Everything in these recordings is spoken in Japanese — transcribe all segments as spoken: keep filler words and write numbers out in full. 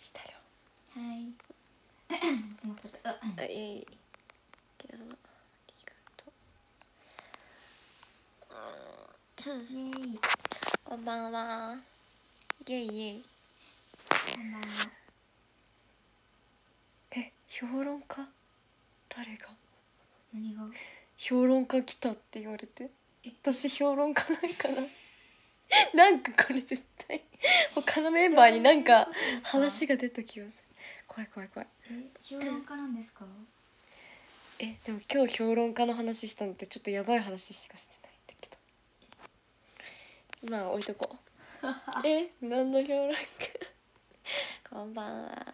したよ。 はいすいません。ああ、いえいえ。ありがとう。 イエーイ。 こんばんは。イエイイエイ。 こんばんは。 え、評論家？誰が？ 何が？ 評論家来たって言われて、私評論家ないかななんかこれ絶対他のメンバーになんか話が出た気がする。怖い怖い怖い。 え、評論家なんですか？ え、でも今日評論家の話したのってちょっとやばい話しかしてないんだけど、まあ置いとこうえ、何の評論家こんばんは。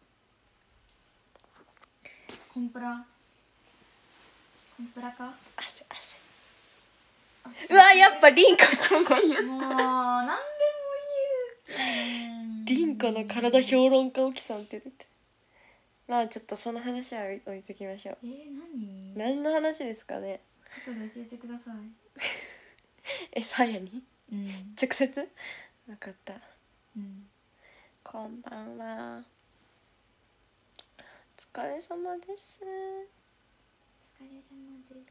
コンプラコンプラか？ 汗汗。うわ、やっぱリンコちゃんが言う。 もう何でも言う。 リンコの体評論家沖さんって出て、まあちょっとその話は置いときましょう。 えー、何？ 何の話ですかね。 後で教えてください。 え、さやにうん直接？分かった。 うん。 こんばんは。お疲れ様です。 お疲れ様です。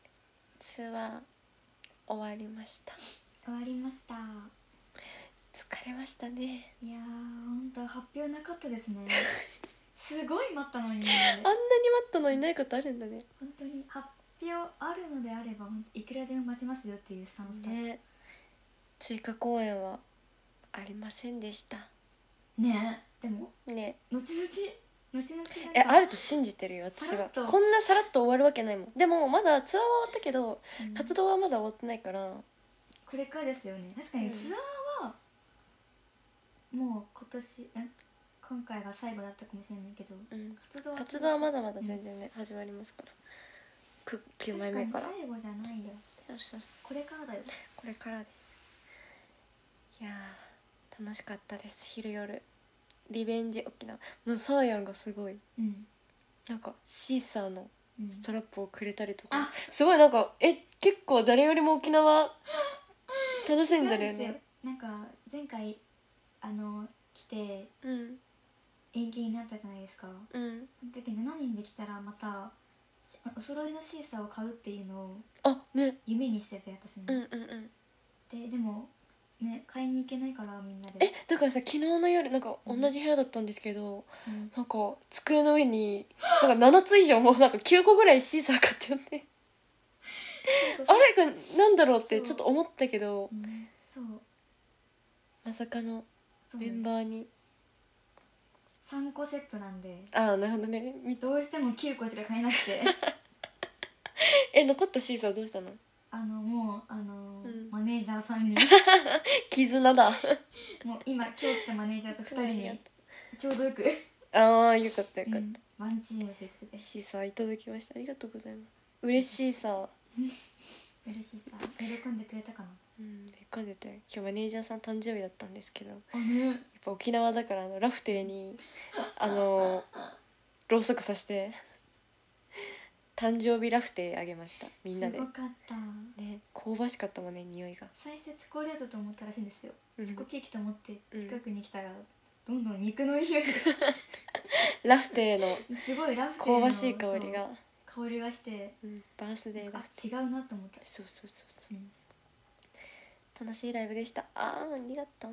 ツアー終わりました。 終わりました。 疲れましたね。 いやー、ほんと発表なかったですねすごい待ったのに。 あんなに待ったのにないことあるんだね。 本当に発表あるのであれば本当いくらでも待ちますよっていうスタンスだね。追加公演はありませんでしたね。えでもね。 後々後々なんかえ、あると信じてるよ私は。 さらっとこんなさらっと終わるわけないもん。でもまだツアーは終わったけど、 うん活動はまだ終わってないから。 これからですよね。確かにツアーはもう今年え今回が最後だったかもしれないけど、 うん、 活動は活動はまだまだ全然ね、うん、始まりますから。くきゅうまいめから。 確かに最後じゃないよ。 そうそうそう、 これからだよ。 これからです。いやー楽しかったです。昼夜リベンジ沖縄のサーヤンがすごい、 うん、 なんかシーサーのストラップをくれたりとか、 うん、 すごいなんかえ結構誰よりも沖縄楽しんでるよね。 なんか前回あの来てうん延期になったじゃないですか。 うん。 その時しちにんで来たらまたお揃いのシーサーを買うっていうのをあね。 夢にしてて私も、 うんうんうん。 ででもね買いに行けないからみんなで。 えだからさ昨日の夜なんか同じ部屋だったんですけど、 うん、 なんか机の上になんかななつ以上もうなんかきゅうこぐらいシーサー買ってあってそうそうあれこれなんだろうってちょっと思ったけど、 うん、そうまさかのそうメンバーに。 さんこセットなんでああなるほどね。 どうしてもきゅうこしか買えなくてえ残ったシーサーどうしたの？ あのもうあのーうん、 マネージャーさんに絆だもう今今日来たマネージャーとふたりにちょうどよくああよかったよかった、 うん、ワンチームということでシーサーいただきました。ありがとうございます。嬉しいさ。 嬉しいさ。喜んでくれたかな。 うん喜んでて、今日マネージャーさん誕生日だったんですけど、やっあねぱ沖縄だからあのラフテーにあのろうそくさして誕生日ラフテーあげましたみんなで。 すごかったね、香ばしかったもんね匂いが。 最初チョコレートと思ったらしいんですよ、 うんチョコケーキと思ってうん近くに来たら、どんどん肉の匂いラフテーのがすごいラフテーの香ばしい香りが、 そう香りがして、 うん、バースデーだ。 あ違うなと思った。 そうそうそうそう、 うん楽しいライブでした。あーありがとう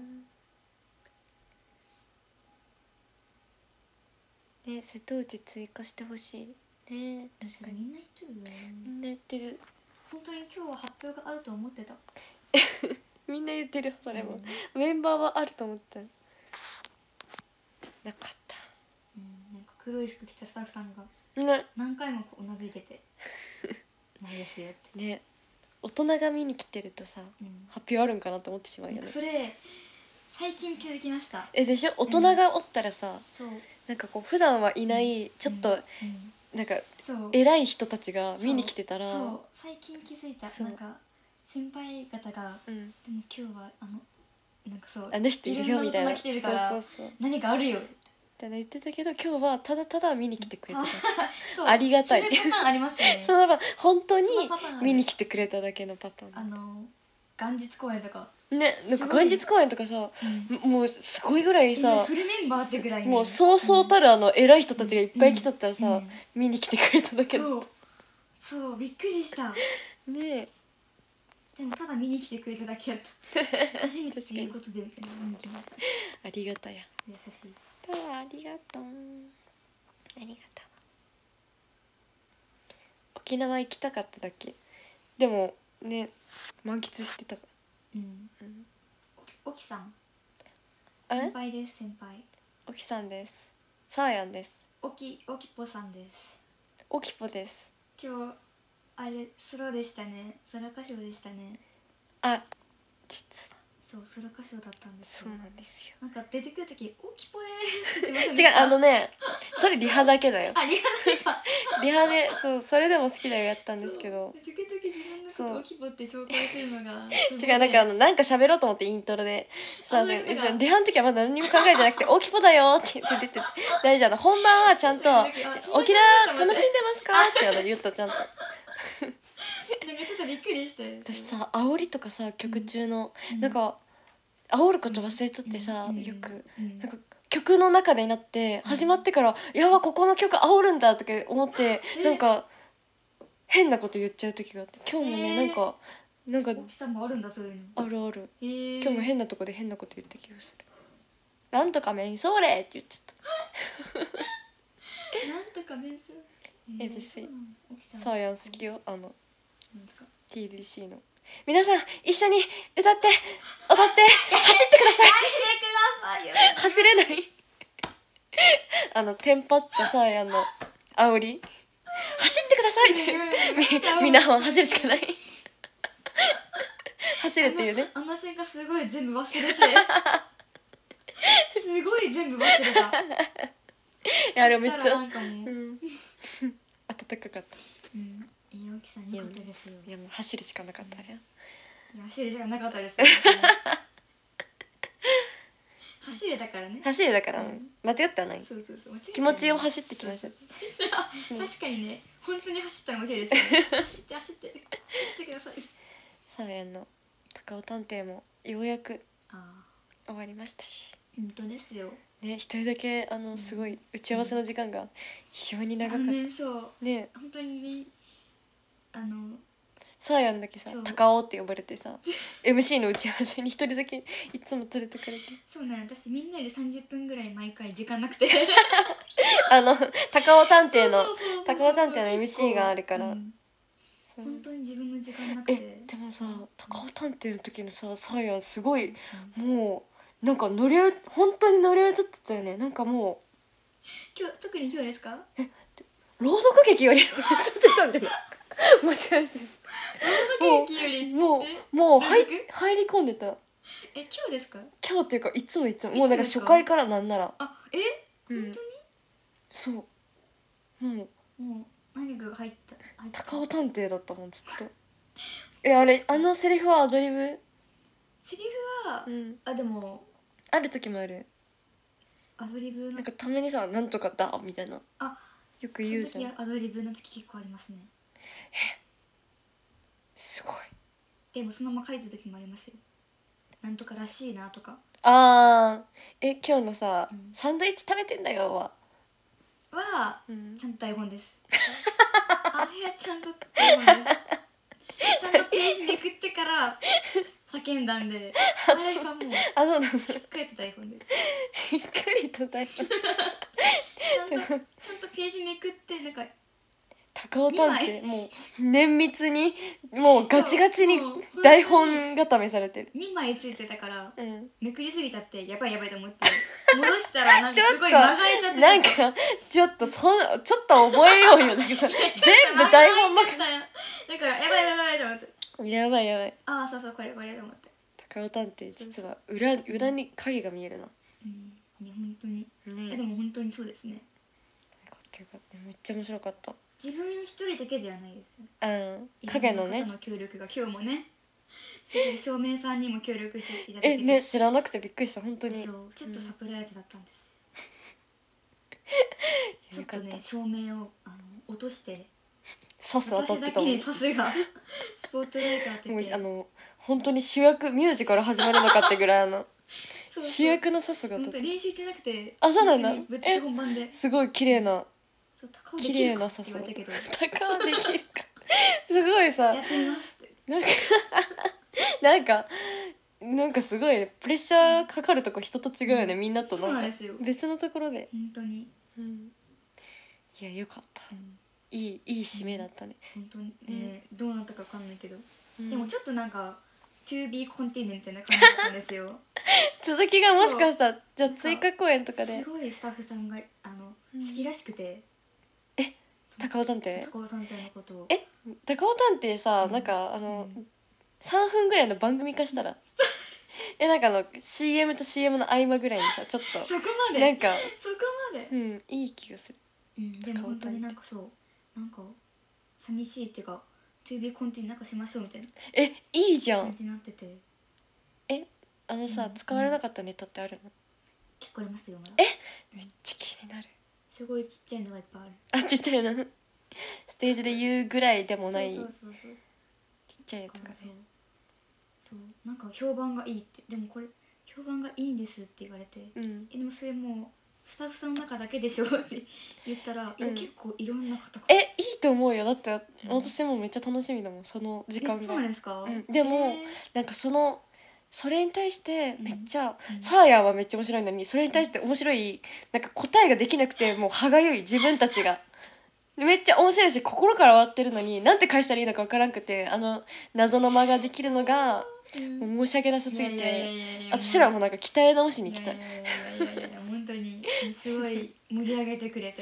ね。瀬戸内追加してほしいね。確かにみんな言ってるよね。 みんな言ってる。 本当に今日は発表があると思ってた。 みんな言ってるそれも、 うん、 メンバーはあると思ったなかった。 うん、なんか黒い服着たスタッフさんがね何回もうなずいててないですよってね、大人が見に来てるとさ、 うん、 発表あるんかなと思ってしまうよね。 それ最近気づきました。 えでしょ、大人がおったらさ、 そうなんかこう普段はいない、 うんちょっと、 うんなんかそう偉い人たちが見に来てたら、 そうそう最近気づいた。 そうなんか先輩方が、 うん、 でも今日はあのなんかそうあの人いるよみたいな、 ろん大人来てるからそうそうそう何かあるよって言ってたけど、今日はただただ見に来てくれてそうたありがたいそういうパターンありますよねそのまま本当にそのパターンある見に来てくれただけのパターン。 あの元日公演とかね、なんかすごい元日公演とかさ、 うんもうすごいぐらいえさ、 フルメンバーってぐらいねもうそうそうたるあの偉い人たちがいっぱい来とったらさ、 うんうん見に来てくれただけだ。 そうそうびっくりした。 ねでもただ見に来てくれただけだった初めてということでみたいな見に来ました。 ありがたや。 優しい。 ありがとう。ありがとう。沖縄行きたかっただけ。でもね、満喫してたから。 うんうんおきさんあれ先輩です先輩。 おきさんです。さあやんです。 おきおきぽさんです。 おきぽです。 今日あれソロでしたね。ソロ歌唱でしたね。 あ、実はそうソロ歌唱だったんですよ。 そうなんですよ。 なんか出てくる時おきぽですって言ってませんで違う、 したあのね、それリハだけだよ。 あリハだかリハで、そう、それでも好きだよやったんですけど。 時々自分のことをおきぽって紹介するのが違う、なんかあのなんか喋ろうと思ってイントロでさ、 あそういうことかリハの時はまだ何にも考えてなくて「大きぽだよ」って言って出てて「大丈夫、本番はちゃんとあ沖縄楽しんでますか?」ってあの言ったちゃんと。 なんかちょっとびっくりして私さ、煽りとかさ曲中の、 うんなんか煽ること忘れとってさ、 うんよくうんなんか曲の中でになって始まってから「やば、ここの曲煽るんだ」とか思ってなんか変なこと言っちゃう時があって、今日もね、 えーなんかなんか大きさもあるんだそういうの。 あるある。 えー今日も変なとこで変なこと言った気がする。なんとかメンソーレって言っちゃっなんとか面接。 え私そうなの大きさた。サーヤン好きよ、あのなんですかティーディーシー の皆さん一緒に歌って踊って走ってください。 くださいよ。 走れないあのテンパったサーヤンの煽り、走ってくださいってみみんなは走るしかない走れっていうね。 あの瞬間すごい全部忘れてすごい全部忘れた。 いや、あれめっちゃそしたらなんかもう、 ううんん暖かかった。 ん、いい大きさんよかったですよ。 いやもう走るしかなかったね。 いや走る時間なかったですよ。走れたからね。 走れだから、 うん間違ってはない。 そうそうそう間違えてない。 気持ちを走ってきました。 確かにね、本当に走ったら面白いですよね。走って走って走ってください。 サーヤンの高尾探偵もようやくああ、 終わりましたし本当ですよ。 ね、一人だけあのすごい打ち合わせの時間が非常に長かったあのね、そうね。 本当にね、あのサーヤンだけさそう高尾って呼ばれてさエムシー の打ち合わせに一人だけいつも連れてかれてそうね、私みんなよりさんじゅっぷんぐらい毎回時間なくてあの高尾探偵のそうそうそうそう高尾探偵の エムシー があるから、 うんそう本当に自分の時間なくて。 えでもさ高尾探偵の時のさサーヤンすごいうんもうなんか乗り合い本当に乗り合いとってたよね。なんかも今日特に今日ですか？ う朗読劇より乗り合いとってたんだよもしかして朗読劇よりもえうもう入朗読入り込んでた。 え今日ですか？ 今日っていうかいつもいつもいつももうなんかですか初回からなんならあえうん本当にそうもうもう何かが入った入った高尾探偵だったもんずっとえあれあのセリフはアドリブ？ セリフは、 うんあでもある時もある。 アドリブのなんかたまにさなんとかだみたいなあよく言うじゃん。 その時アドリブの時結構ありますね。 すごい。 でもそのまま書いてる時もありますよ。なんとからしいなとかあーえ今日のさ、 うんサンドイッチ食べてんだよは、 はうんちゃんと台本ですあれはちゃんと台本ですちゃんとページめくってから叫んだんであれはもうあそうなのしっかりと台本ですしっかりと台本ちゃんとちゃんとページめくってなんか高尾探に偵もう綿密にもうガチガチにそうもう台本固めされてる。 にまいついてたからうんめくりすぎちゃってやばいやばいと思って戻したらなんかちょっとすごい間がえちゃってなんかちょっとそんちょっと覚えようよなんかさ全部台本ばっかだからやばいやばいやばいと思ってりやばいやばい。 ああそうそうこれこれと思って高尾探偵実は裏裏に影が見えるな。 うんいや本当にうんえでも本当にそうですね。 よかったよかっためっちゃ面白かった。 自分一人だけではないです。 うん影のねいろんな方の協力が今日もねすごい照明さんにも協力していただいてえね知らなくてびっくりした本当に。 そうちょっとサプライズだったんです、ちょっとよかったね照明をあの落としてサス当たっ私だてたもん。 けにさすがスポットライト当てて、 もうあの本当に主役ミュージカル始まるのかってぐらいあのそうそう主役のサスが当本当たって、 練習してなくて、 あそうなんだ本当にぶっつけ本番で、 すごい綺麗なそう高尾で綺きるかって麗なサス言われたけど、 高尾できるかすごいさやってみますって。 なんかなんかなんかすごいね、プレッシャーかかるとこ人と違うよね、 うんみんなとそうなかなんんですよ別のところで、 本当に、 うん、いやよかった、 うんいいいい締めだったね、 本当にね、どうなったかわかんないけど、 うんでもちょっとなんか to be continued みたいな感じだったんですよ続きがもしかしたらじゃあ追加公演とかですごいスタッフさんがあの、 うん好きらしくて、 え高尾探偵高尾探偵のことを、 え高尾探偵さ、 うんなんかあの、 うんさんぷんぐらいの番組化したらえなんかあの シーエム と シーエム の合間ぐらいにさちょっとそこまでなんかそこまで、 うんいい気がする。 うん、でも本当になんかそうなんか寂しいっていうか to be continued なんかしましょうみたいなえいいじゃん。 感じになってて、 あのさ、 うん使われなかったネタってあるの？ 結構ありますよまだ。 えめっちゃ気になる。 すごいちっちゃいのがいっぱいある。 あちっちゃいなステージで言うぐらいでもないそうそうそうそうちっちゃいやつがね。 そうなんか評判がいいって、でもこれ評判がいいんですって言われて、 うんえでもそれもうスタッフさんの中だけでしょって言ったら、いやうん結構いろんな方が、 えいいと思うよ。だってうん私もめっちゃ楽しみだもんその時間えそうが。 なんですか、 うんでもえなんかそのそれに対してめっちゃ、 うんサーヤはめっちゃ面白いのにそれに対して面白いなんか答えができなくてもう歯がゆい自分たちがめっちゃ面白いし心から笑ってるのになんて返したらいいのか分からんくて、あの謎の間ができるのがーもう申し訳なさすぎいやいやいやていやいや私らもなんか鍛え直しに行きたい。 いやいやいやいやいや本当にすごい盛り上げてくれて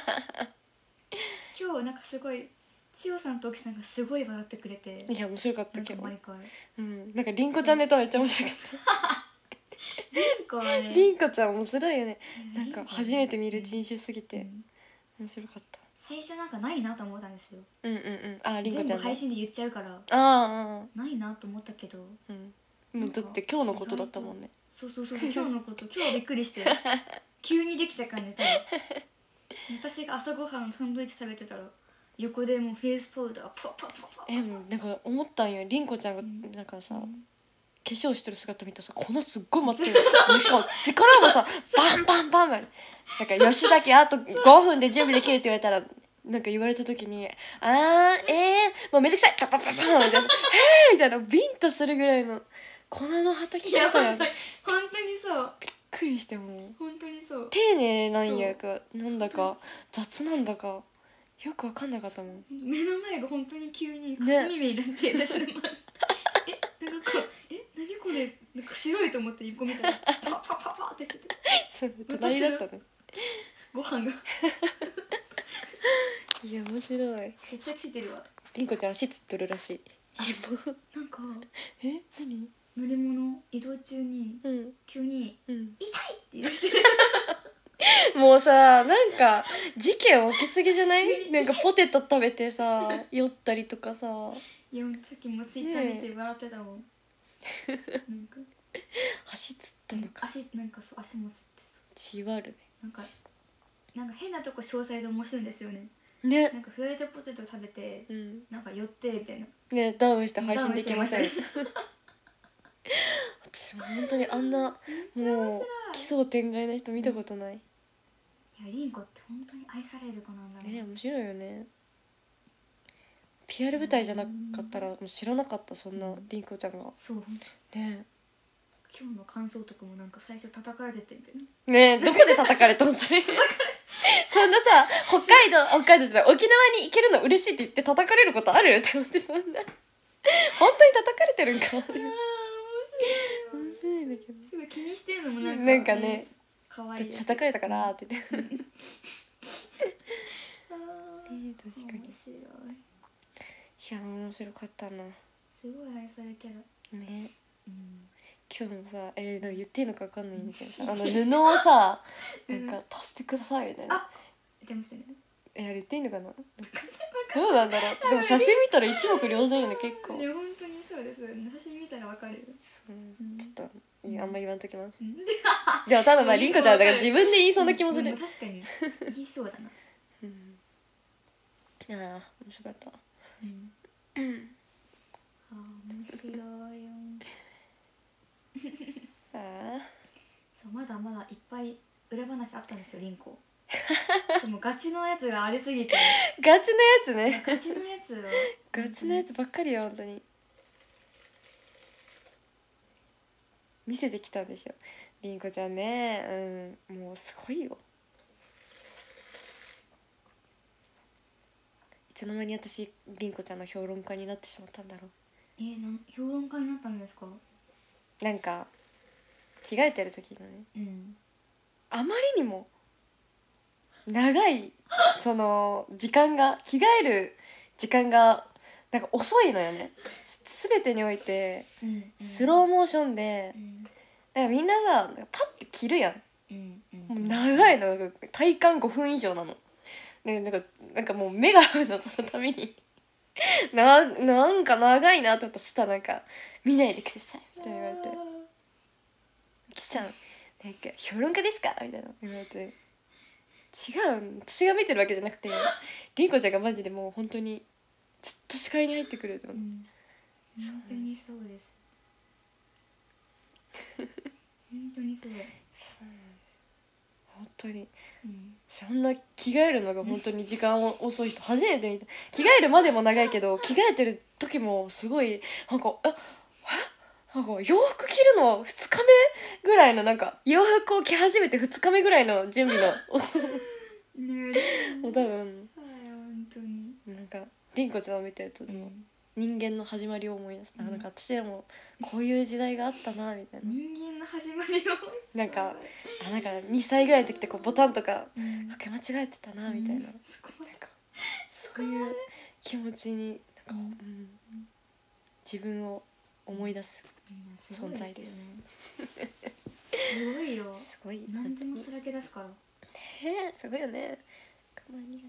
今日なんかすごい千代さんと沖さんがすごい笑ってくれて、 いや面白かったなんけど、 か毎回うん、なんかりんこちゃんネタめっちゃ面白かっリンコはねた。りんこちゃん面白いよね。 うなんか初めて見る人種すぎてうん面白かった。 最初なんかないなと思ったんですよ。 うんうんうんありんこ全部ちゃんね配信で言っちゃうからああああないなと思ったけど、 うんもうだって今日のことだったもんね。 そうそうそう今日のこと今日びっくりして急にできた感じで、私が朝ごはんサンドイッチ食べてたら横でもうフェイスパウダーパワパワパワパワえもうなんか思ったんよりんこちゃんがうんなんかさ、 うん化粧してる姿見たらさ粉すっごい舞ってるしかも力もさバンバンバンバンなんか吉崎あとごふんで準備できるって言われたらなんか言われた時に「あーえー、もうめんどくさいパパパパパ」みたいな「えー!」みたいなビンタするぐらいの粉のはたきいや方やびっ本当に本当にそうくりしてもう本当にそう丁寧なんやかなんだか雑なんだかよく分かんなかったもん。 目の前が本当に急に霞目になって私の前、えなんかこうえ何これなんか白いと思って一個見たらパパパパってしててそう隣だったね。 ご飯がいや面白い。 絶対ついてるわ。 りんこちゃん足つっとるらしい。 なんかえ何？ 乗り物移動中にうん急にうん。 「痛い!」って言い出してもうさなんか事件起きすぎじゃないなんかポテト食べてさ酔ったりとかさいやさっきもツイッター見て笑ってたもん、なんか足つったのか足なんかそう足もつって血割るそうなんかなんか変なとこ詳細で面白いんですよね。 ねねなんかフライドポテト食べてうんなんか寄ってみたいなねダウンして配信できませんダウンして私も本当にあんなもう奇想天外な人見たことない。 いやリンコって本当に愛される子なんだね。 ね面白いよね。ピーアール 舞台じゃなかったらもう知らなかったそんなりんこちゃんがそう本当ね今日の感想とかもなんか最初叩かれててみたいな。 ねどこで叩かれたのそれそんなさ北海道北海道じゃない沖縄に行けるの嬉しいって言って叩かれることあるって思ってそんな本当に叩かれてるんかあー面白い面白いんだけどすごい気にしてるのもなんかなんかね可愛いやつ叩かれたからって言ってあーね確かに面白いいや面白かったなすごい愛されキャラ。 ねうん今日もさえー、でも言っていいのか分かんないんだけどさあの布をさなんか足してくださいみたいなあ言ってましたね。 えあれ言っていいのかななんかどうなんだろうでも写真見たら一目瞭然よね結構、 いや本当にそうです。写真見たらわかるよ。 うん、ちょっといやあんま言わんときますうんでも多分まありんこちゃんだから自分で言いそうな気もする、 うん確かに言いそうだな。 うん、ああ面白かった。 うんうんあ面白いよああそうまだまだいっぱい裏話あったんですよリンコでもガチのやつがありすぎてガチのやつねガチのやつはガチのやつばっかりよ本当に。見せてきたんでしょりんこちゃんね。うんもうすごいよ。いつの間に私りんこちゃんの評論家になってしまったんだろえー、なん評論家になったんですか？ う。なんか着替えてる時のねうんあまりにも長いその時間が着替える時間がなんか遅いのよね。全てにおいてうんスローモーションでうんだからみんなさパッて着るやん。 うんもう長いの体感ごふん以上なの。ね、なんかなんかもう目が合うのそのためにななんか長いなと思ったらしたらなんか「見ないでください」みたいな言われて「キさんなんか評論家ですか?」みたいな言われて違う私が見てるわけじゃなくてりんこちゃんがマジでもう本当にずっと視界に入ってくると思って、 うん本当にそうです本当にそう本当にうんそんな着替えるのが本当に時間遅い人初めて見た。着替えるまでも長いけど着替えてる時もすごいなんかええなんか洋服着るのふつかめぐらいのなんか洋服を着始めてふつかめぐらいの準備のねえもう多分はい本当になんかりんこちゃんを見てるとでも人間の始まりを思い出す、 うんなんか私でもこういう時代があったなみたいな、 人間の始まりをなんかあなんかにさいぐらいの時ってこうボタンとかうんかけ間違えてたなみたいな、 うんなんそこまでかそういう気持ちになんか、 うんうん自分を思い出すうん存在ですすごいよすごい何でも本さらけ出すから当にねすごいよねたまに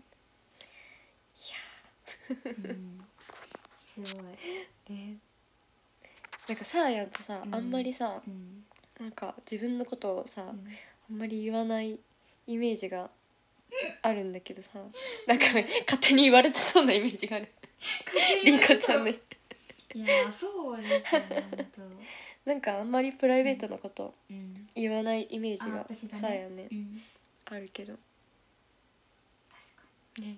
うんすごいねなんかさあやんとさ、 うんあんまりさうんなんか自分のことをさ、 うんあんまり言わないイメージがあるんだけどさなんか勝手に言われてそうなイメージがあるりんこちゃんねいやそうですよ本当なんかあんまりプライベートのことうん言わないイメージがあ私がねさあやんねうんあるけど確かね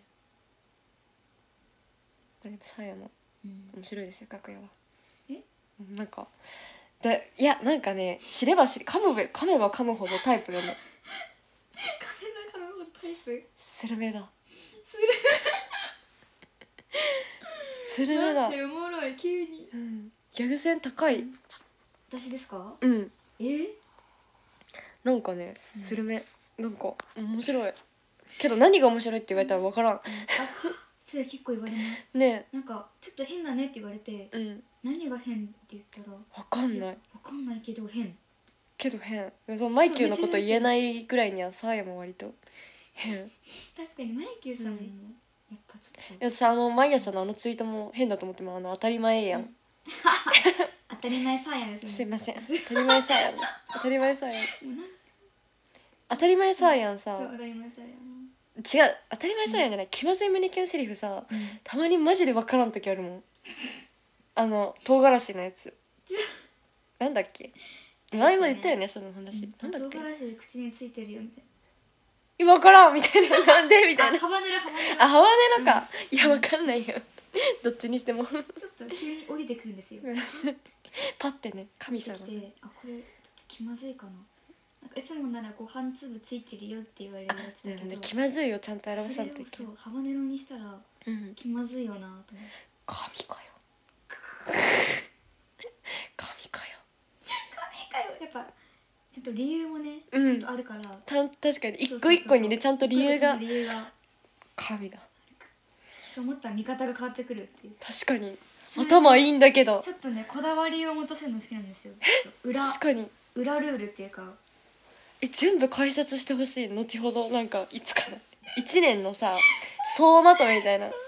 でもさあやもにうん面白いですよ楽屋は。 えなんかでいやなんかね知れば知り噛むべ噛めば噛むほどタイプよね。 風の中のタイプスルメだするスルメだなんでおもろい急にうんギャグ線高い。 私ですかうんえなんかねスルメ、なんか面白いけど何が面白いって言われたら分からんあそれ結構言われますねなんかちょっと変だねって言われてえうん何が変って言ったら分かんないわかんないけど変けど変そのマイキューのこと言えないくらいにはサーヤも割と変。い確かにマイキューさんもうんやっぱちょっとや私あの毎朝のあのツイートも変だと思ってもあの当たり前やん、 当たり前さやですねすいません当たり前サーヤン当たり前サーヤンもうなん当たり前サーヤンさそう当たり前さや違う当たり前サーヤンじゃない気まずい胸キュンセリフさうんたまにマジで分からん時あるもん。あの唐辛子のやつなんだっけ前も言ったよねその話、なんだっけ唐辛子で口についてるよみたい分からんみたいななんでみたいななあハバネロハバネロあハワネロか、いや分かんないよどっちにしてもちょっと急に降りてくるんですよパッてね神様来てあこれちょっと気まずいかななんかいつもならご飯粒ついてるよって言われるやつだけどなるほど気まずいをちゃんと表それをさんといけない。 そうハバネロにしたらうん気まずいよなと思って神かよ神かよ神かよやっぱちゃんと理由もね、 うんちゃんとあるからたん確かに一そうそうそう個一個にねちゃんと理由が一個一個理由が神だそう思ったら見方が変わってくるっていう確かにそれ頭いいんだけどちょっとねこだわりを持たせるの好きなんですよちょっと裏確かに裏ルールっていうかえ全部解説してほしい後ほどなんかいつかないちねんのさ総まとめみたいな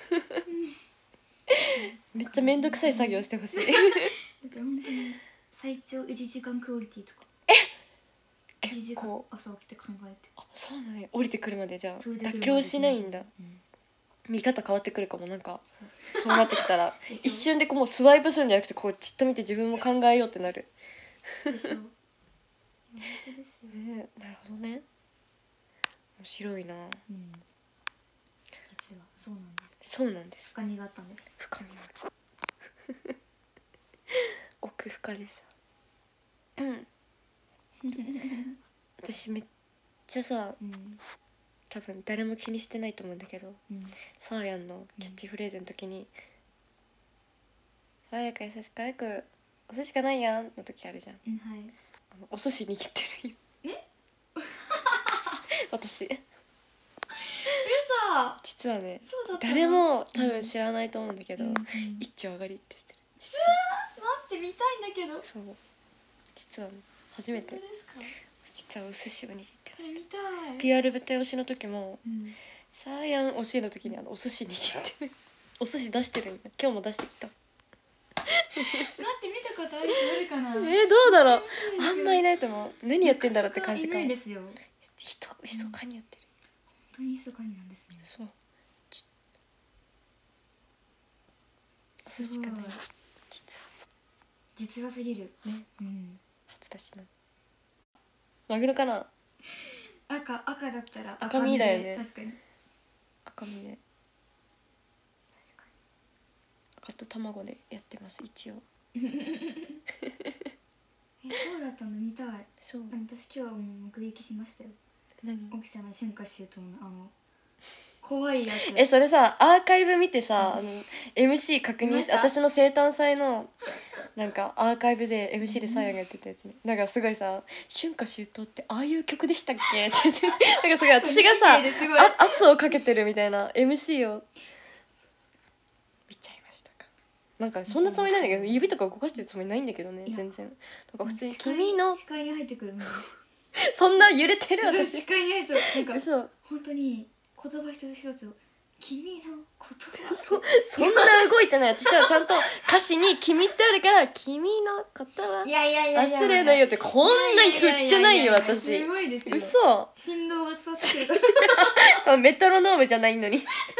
めっちゃめんどくさい作業してほしいだから本当に最長いちじかんクオリティとかえいちじかん結構朝起きて考えてあそうなんや降りてくるまでじゃあそれで妥協しないんだ。 うん見方変わってくるかも。なんかそうなってきたらでしょ一瞬でこうもうスワイプするんじゃなくてこうじっと見て自分も考えようってなる。 でしょ。本当ですよ。 ね、なるほどね。面白いな。 うん。実はそうなんです。 そうなんです。 深みがあったんです。 深みある。奥深でさ。うん私めっちゃさ、 うん多分誰も気にしてないと思うんだけど、 うんサーヤンのキャッチフレーズの時に「さわやか優しく早くお寿司がないやん」の時あるじゃん。 うんはい。 あのお寿司握ってるよ。 え私嘘。 実はね、 そうだったの。 誰も多分知らないと思うんだけど、 うんうん一丁上がりってしてる。実待って見たいんだけど。 はそう実はね初めて本当ですか。 実はお寿司を握ってる。 え見たい。 ピーアール 舞台推しの時もうんサーヤン推しの時にあのお寿司握ってる。お寿司出してるんよ。今日も出してきた。 待って見たことある人いるかな。 えー、どうだろう。あんまいいないと思う。何やってんだろうって感じかも。 いないですよ。本ひと密かにやってる。 当に密かになんですね。 そうちおすごい寿司かない実実話すぎる。 はねうん。 初だしな。マグロかな。 赤赤だったら赤身だよね確かに赤身で確か赤と卵でやってます一応。 に。えそうだったの見たい。 そうあの私今日も目撃しましたよ。 何奥さんの春夏秋冬のあの怖いやつ。 えそれさアーカイブ見てさ、あの エムシー 確認して見ました私の生誕祭のなんかアーカイブで エムシー でサーヤがやってたやつね。なんかすごいさ「春夏秋冬ってああいう曲でしたっけ?」って言ってなんかすごい私がさそうにせいですごいあ圧をかけてるみたいな エムシー を見ちゃいましたか。なんかそんなつもりないんだけど指とか動かしてるつもりないんだけどねいや全然。なんか普通に視界君の視界に入ってくる。 そんな揺れてるそう私視界に入ってくる。なんか嘘本当に言葉一つ一つを君の言葉。 そそんな動いてない。私はちゃんと歌詞に「君」ってあるから「君のことはいやいやいやいや忘れないよ」ってこんなに振ってないよ私。 すごいですよ。 嘘。 振動が伝わってくるから。 そうメトロノームじゃないのに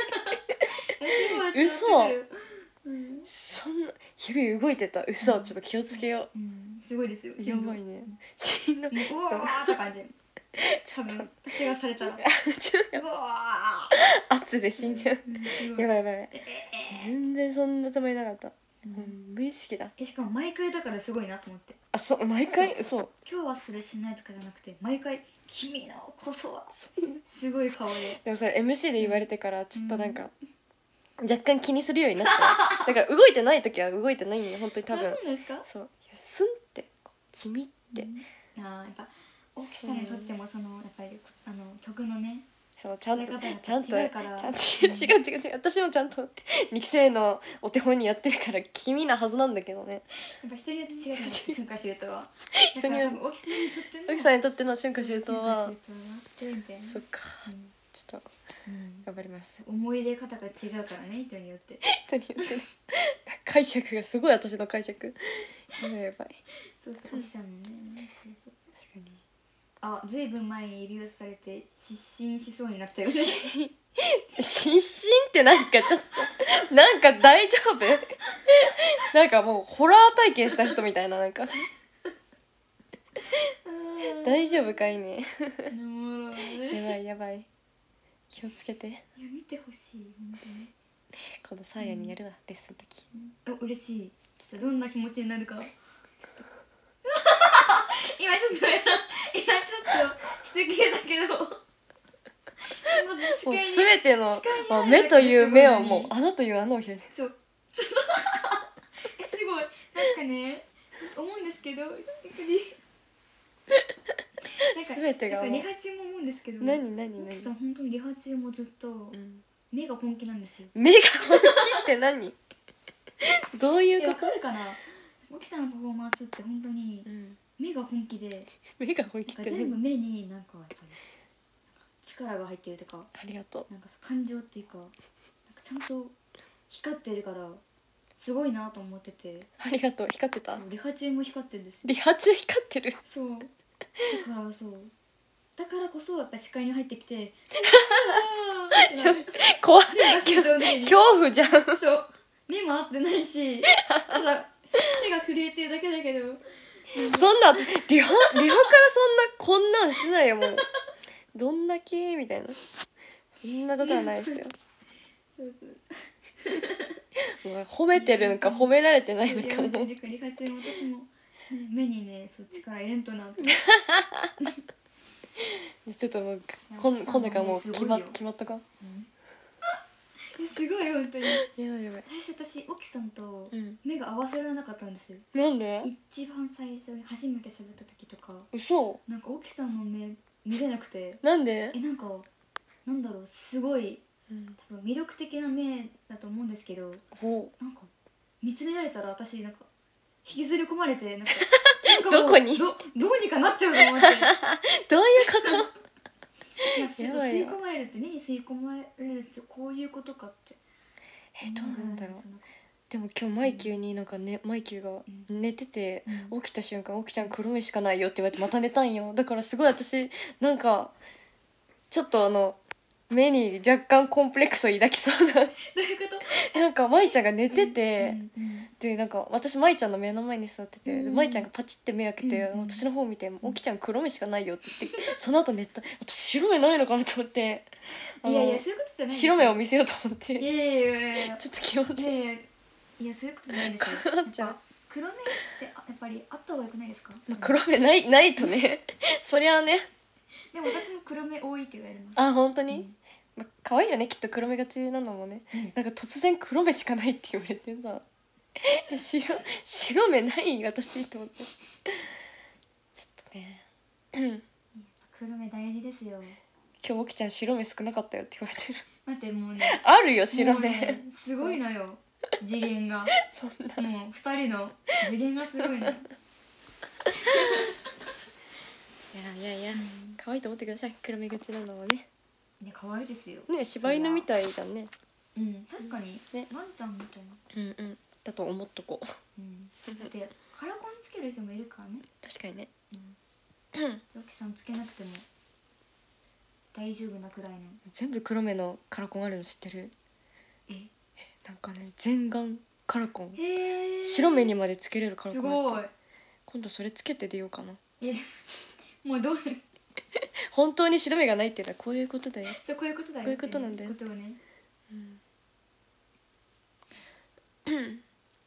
嘘。うんそんな指動いてた。嘘、 うんちょっと気をつけようんすごいですよ。 う。やばいね。しんどい。 うわーって感じ。多分私がされたら。うちょっとわ圧で死んじゃう。 ー。 やばいやばいやばい。 え全然そんなつもりなかった。 ーうん無意識だ。 えしかも毎回だからすごいなと思って。 あそう毎回そう。 今日はそれしないとかじゃなくて毎回君のことはすごい顔で。 でもそれ エムシー で言われてからちょっとなんか、若干気にするようになっただから動いてない時は動いてないんよ本当に多分。 あそうなんですか。 そういやスンってこう君って、 あーやっぱ奥さんにとってもそのやっぱりあの曲のねそうちゃんと伝え方がちゃんと違うからちゃんとうん違う違う違う私もちゃんとにき生のお手本にやってるから君なはずなんだけどね。 やっぱ人によって違うじゃないですか春夏秋冬は。 人によってだから多分奥さんにとっての奥さんにとっての春夏秋冬は春夏秋冬はあってみたいな。 そっかうんちょっとうん頑張ります。 思い入れ方が違うからね人によって。 人によってね解釈がすごい私の解釈やばいやばい。 そうそう奥さんのね。そうそうそう確かにあずいぶん前にリリースされて失神しそうになったよね。 失神ってなんかちょっとなんか大丈夫なんかもうホラー体験した人みたいななんか大丈夫かいねおもろいね。 やばいやばい気をつけて。 いや見てほしい本当に。 このサーヤにやるわ、レッスンの時。 お嬉しい。ちょっとどんな気持ちになるか。ちょっと今ちょっとやら今ちょっとしてきてたけど。 もうすべての視界にまあ入る目という目をすごいもう穴という穴を開いてそう。えすごいなんかね思うんですけど。なんかリなんか全てがなんもうかリハ中も思うんですけど。 何何奥さん何、 本当にリハ中もずっとうん、 目が本気なんですよ。 目が本気って何どういえわうこと、 かるかな。沖さんのパフォーマンスって本当にうん、 目が本気で目が本気ってなんか全部何。 目になんかやっぱり力が入ってるとかありがとう。 なんかそう感情っていうかなんかちゃんと光ってるからすごいなと思ってて。 ありがとう。光ってた。 そうリハ中も光ってるんですよ。 リハ中光ってる。 そうだからそうだからこそやっぱ視界に入ってきて「あーちょ怖い手が浸透的に恐怖じゃん。 そう目も合ってないしただ手が震えてるだけだけどそんなリハリハからそんなこんなんしてないよもう。どんだけみたいな、そんなことはないですよ。 そうそうもう褒めてるのか褒められてないのかもう。 リカリカ中も私も、ね、目にねそう力入れんとなってちょっともうこん今度からもう決ますごいよ決まったか。 えすごい本当にやばいやばい。 最初私沖さんとうん。 目が合わせられなかったんですよ。 なんで？ 一番最初に初めて喋った時とか嘘。 なんか沖さんの目見れなくてなんでえ？なんかなんだろうすごいうん。 多分魅力的な目だと思うんですけどほなんか見つめられたら私なんか引きずり込まれてなんかなんかもうどこにどどうにかなっちゃうと思ってう。どういうこといやすやばいよ吸い込まれるって目に吸い込まれるってこういうことかってえどうなんだろう。 そのでも今日マイキューになんかねマイキューが寝てて、 うん起きた瞬間「起きちゃん黒目しかないよ」って言われてまた寝たんよ。だからすごい私なんかちょっとあの目に若干コンプレックスを抱きそうなどういうことなんか舞ちゃんが寝てて、 うんうんでなんか私舞ちゃんの目の前に座ってて、 うんで舞ちゃんがパチって目開けて、 うん私の方見て「起きちゃん黒目しかないよ」って言ってその後寝た。私白目ないのかなと思ってあのいやいやそういうことじゃないですよ白目を見せようと思っていやいやいやいやちょっと気持ちいやいやいやそういうことじゃないですよなっちゃうやっぱ黒目ってあやっぱりあった方がよくないですか？ まあ黒目ないないとねそりゃあね。 でも私も黒目多いって言われます。 あ本当に、 うんまあ可愛いよねきっと黒目がちなのもね。 うんなんか突然黒目しかないって言われてさ白白目ない私と思ってちょっとねうん黒目大事ですよ。 今日おきちゃん白目少なかったよって言われてる。 待ってもうねあるよ白目、 もうねすごいのよ次元がそんなもう二人の次元がすごいの。 いやいやいや可愛いと思ってください黒目がちなのはね。 ね可愛いですよ。 ね柴犬みたいじゃんね。 うん確かにねワンちゃんみたいな。 うんうんだと思っとこう。 うんだってカラコンつける人もいるからね。 確かにね。 うんヨキさんつけなくても大丈夫なくらいの。 全部黒目のカラコンあるの知ってる？ えなんかね全眼カラコンへえ白目にまでつけれるカラすコンあごいって。今度それつけて出ようかな。 えもうどう本当に白目がないっていうのはこういうことだよ。 そうこういうことだよこういうことなんだよっていうことをね。 うん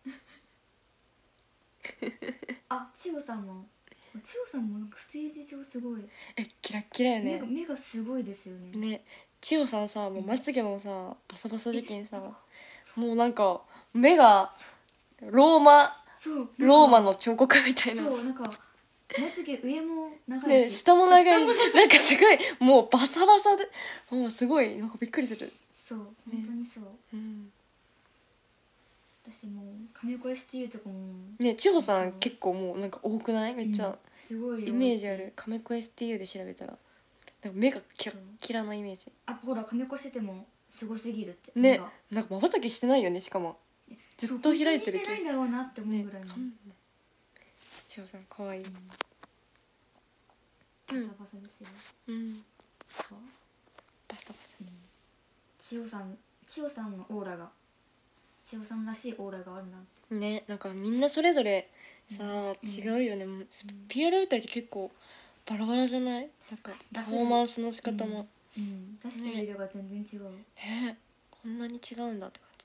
あ千代さんも千代さんもなんかステージ上すごいえキラッキラよね目が目がすごいですよね。 ね。千代さんさもうまつげもさバサバサ時期にさそうもうなんか目がローマそうローマの彫刻みたいな。 そうなんかまつげ上も長いねし下も長い。 下もなんかすごいもうバサバサでもうすごいなんかびっくりする。 そう本当にそう。 うん私もう亀越シティとかもね千穂さん結構もうなんか多くない？めっちゃうんすごい多いしイメージある。亀子 エスティーユー で調べたらなんか目がキラッそうキラなイメージあほら亀越しててもすごすぎるってね目が。 なんか瞬きしてないよね。しかもずっと開いてるそう本当にしてないんだろうなって思うぐらいの、 ね千穂さん可愛い。 バサバサですよ。 うんそうバサバ千代さん千代さんのオーラが千代さんらしいオーラがあるなって。 サねなんかみんなそれぞれさうん違うよね。ピーアール 歌いって結構バラバラじゃない？なんかパフォーマンスの仕方もうん出してる色が全然違う。 ねこんなに違うんだって感じ。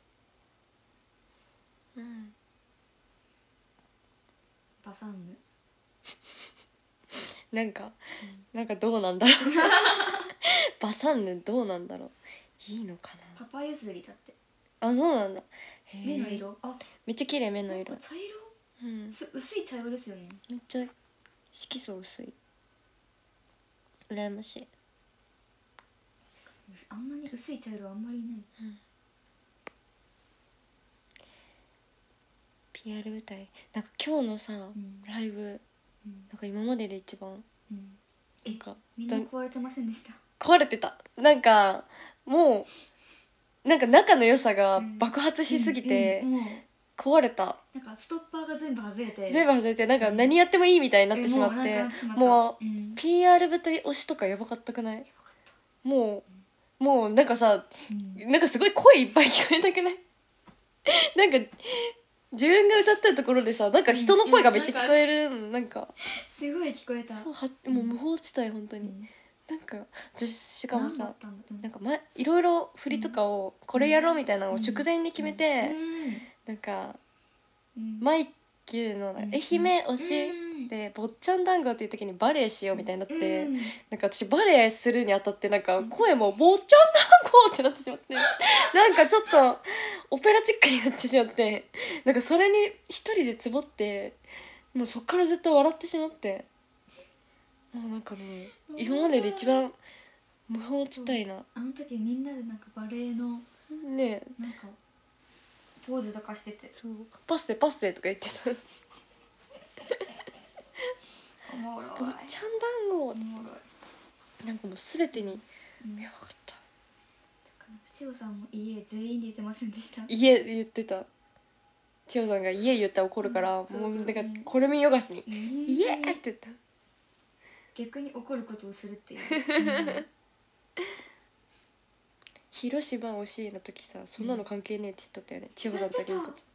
うんバサンヌなんかなんかどうなんだろうバサンヌどうなんだろういいのかな。 パパ譲りだって。 あそうなんだ。へー目の色あめっちゃ綺麗目の色なんか。茶色うんす薄い茶色ですよね。 めっちゃ色素薄い。羨ましい。 あんなに薄い茶色あんまりいない。 ピーアール 舞台なんか今日のさ、 んライブうんなんか今までで一番うんなんかみんな壊れてませんでした。 壊れてた。なんかもうなんか仲の良さが爆発しすぎてうんうんもう壊れた。 なんかストッパーが全部外れて全部外れてなんか何やってもいいみたいになってしまってえもうなんかなったもううんピーアール 舞台推しとかやばかったくない？ももうなんかさ、 うんなんかすごい声いっぱい聞こえたくないなんか自分が歌ってるところでさ、なんか人の声がめっちゃ聞こえる、なんかすごい聞こえた。 そうはもう無法地帯本当に、 うんなんか私しかも何ださったんだうんなんか、ま、いろいろ振りとかをこれやろうみたいなのを直前に決めて、 うんなんかうんマイキューのうん愛媛推うんしで坊ちゃん団子っていう時にバレエしようみたいになって、 うんなんか私バレエするにあたってなんか声も坊ちゃん団子ってなってしまってなんかちょっとオペラチックになってしまって、なんかそれに一人でつぼって、もうそっからずっと笑ってしまって、もうなんかね今までで一番無法地帯なあの時みんなでなんかバレエのねえ、 なんかポーズとかしててそうパッセパッセとか言ってたおもろい坊ちゃん団子おもろい。 なんかもう全てにうんやばかった。 千代さんも家全員で言ってませんでした。 家で言ってた。千代さんが家言ったら怒るから、 うんそうそうもうなんかこれ見よがしにうん 「家!」って言った。 逆に怒ることをするっていう。 広島推しの時さ、そんなの関係ねえって言っとったよね、千代さんだけのこと。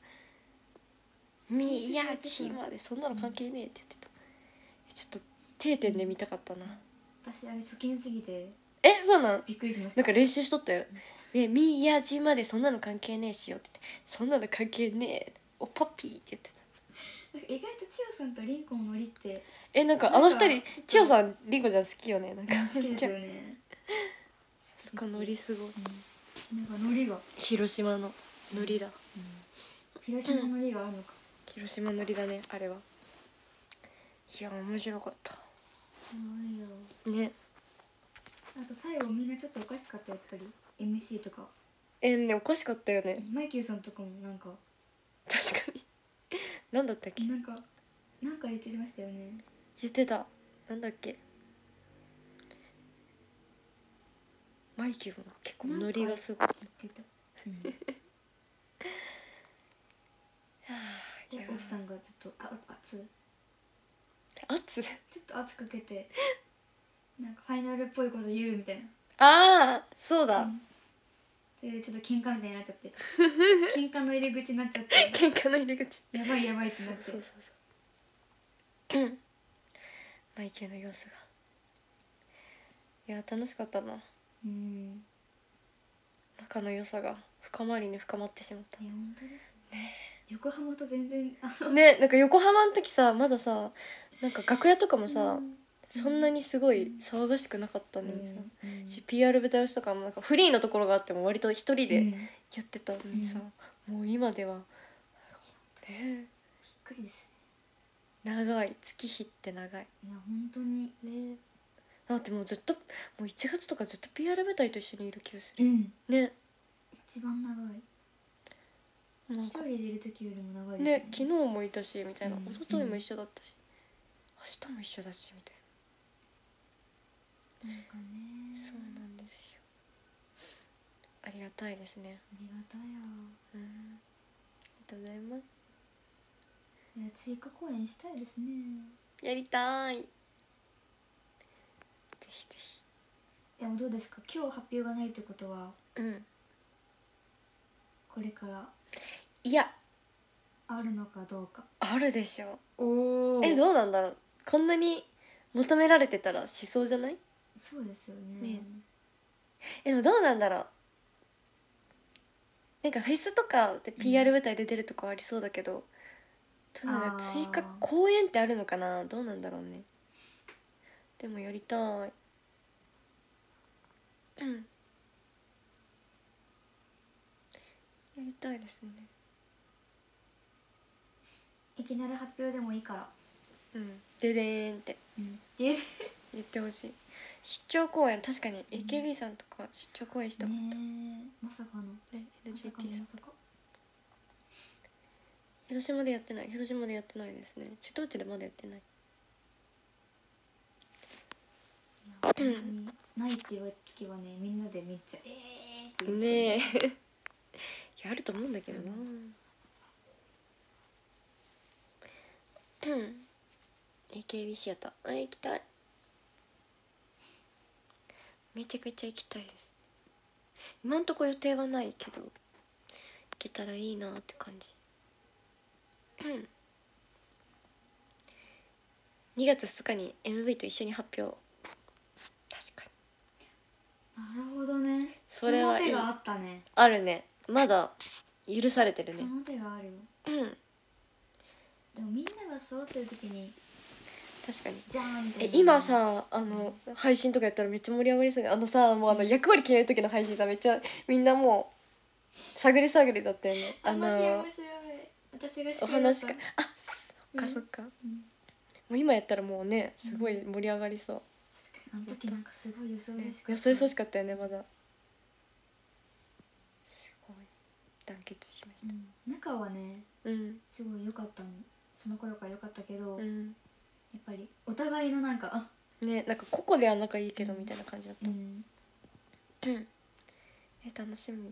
宮島でそんなの関係ねえって言ってた。ちょっと定点で見たかったな。 私あれ初見すぎてえ、そうなん？ びっくりしました。 なんか練習しとったよ。ね、宮島でそんなの関係ねえしよって言って、そんなの関係ねえおパピーって言ってた。 なんか意外と千代さんとリンコのノリってえ、なんかあの二人なんかちょっと千代さんりんごちゃん好きよね、なんか好きですよね。 そこノリすごい。 うん、なんかノリが、 広島のノリだ。 広島ノリがあるのか。 広島ノリだね、あれは。いや面白かったすごいよ。 ね。 あと最後みんなちょっとおかしかったやっぱり エムシー とかえね、おかしかったよね。 マイケルさんとかもなんか確かになんだったっけ、 なんかなんか言ってましたよね。 言ってた。なんだっけ、マイキーも結構ノリがすごい。 言ってた。うんいやで奥さんがちょっとあ圧ち圧ょっと圧かけてなんかファイナルっぽいこと言うみたいな。 ああそうだ、 うんそれでちょっと喧嘩みたいになっちゃって喧嘩の入り口になっちゃって喧嘩の入り口。 やばいやばいってなってそうそうそうそうマイキーの様子が、いや楽しかったな。 うん仲の良さが深まりに深まってしまったいや本当ですね。横浜と全然あのね。なんか横浜の時さ、まださなんか楽屋とかもさ、 うんそんなにすごい騒がしくなかったのにさ、 うんし ピーアール 舞台押しとかもなんかフリーのところがあっても割と一人でうんびっやってたのにさ、もう今ではねくりです長い、月日って長いいや本当にね。だってもうずっともういちがつとかずっと ピーアール 舞台と一緒にいる気がするんね。 一番長いなんか一人でいる時よりも長いですね、昨日もいたしみたいな、 うん一昨日も一緒だったし、明日も一緒だしみたいなんかねな。そうなんですよ。ありがたいですね。 ありがたいよ。 うん、ありがとうございます。 いや追加公演したいですね。 やりたい。ぜひぜでもどうですか今日発表がないってことはひ。うん。 これからいやあるのかどうか。 あるでしょ。 おえ、どうなんだろう。こんなに求められてたらしそうじゃない？ そうですよね。 ねえ、でもどうなんだろう。なんかフェスとかで ピーアール 舞台で出るとこありそうだけど、どうなんだろう、 あー追加公演ってあるのかな。どうなんだろうね。でもやりたい。うん。やりたいですね。 いきなり発表でもいいから。 うん。ででーんってうんえね言ってほしい。出張公演、確かに エーケービー さんとか出張公演したかっえまさかのたね。 まさかエヌジーティー さんのまさか。 広島でやってない。広島でやってないですね。瀬戸内でまだやってない。 いや本当にないって言われた時はねみんなでめっちゃえーって言ってねえいやあると思うんだけどな。うん エーケービー シアター、あ、行きたい。めちゃくちゃ行きたいです。 今んとこ予定はないけど行けたらいいなって感じ。うんにがつふつかに エムブイ と一緒に発表。確かになるほどね。 それはいいその手があったね。 あるね。まだ許されてるね。 その手があるよ。 うんでもみんなが揃ってる時に確かに。 じゃーんみたいな。 え今さあの配信とかやったらめっちゃ盛り上がりそうね。あのさもうあの役割決める時の配信さめっちゃみんなもう探り探りだったよね。あのあの日面白い。私がお司会だった話かあそっかうんそっか、もうんう今やったらもうねすごい盛り上がりそう、 確かにあの時なんかすごい予想ねらしかった。 よそよそしかったよね。まだすごい団結しましうん仲はねた。うんすごい良かったの。その頃から良かったけど、やっうんぱりお互いのなんかあねなんか個々では仲いいけどみたいな感じだっうんた。うんえ楽しみ。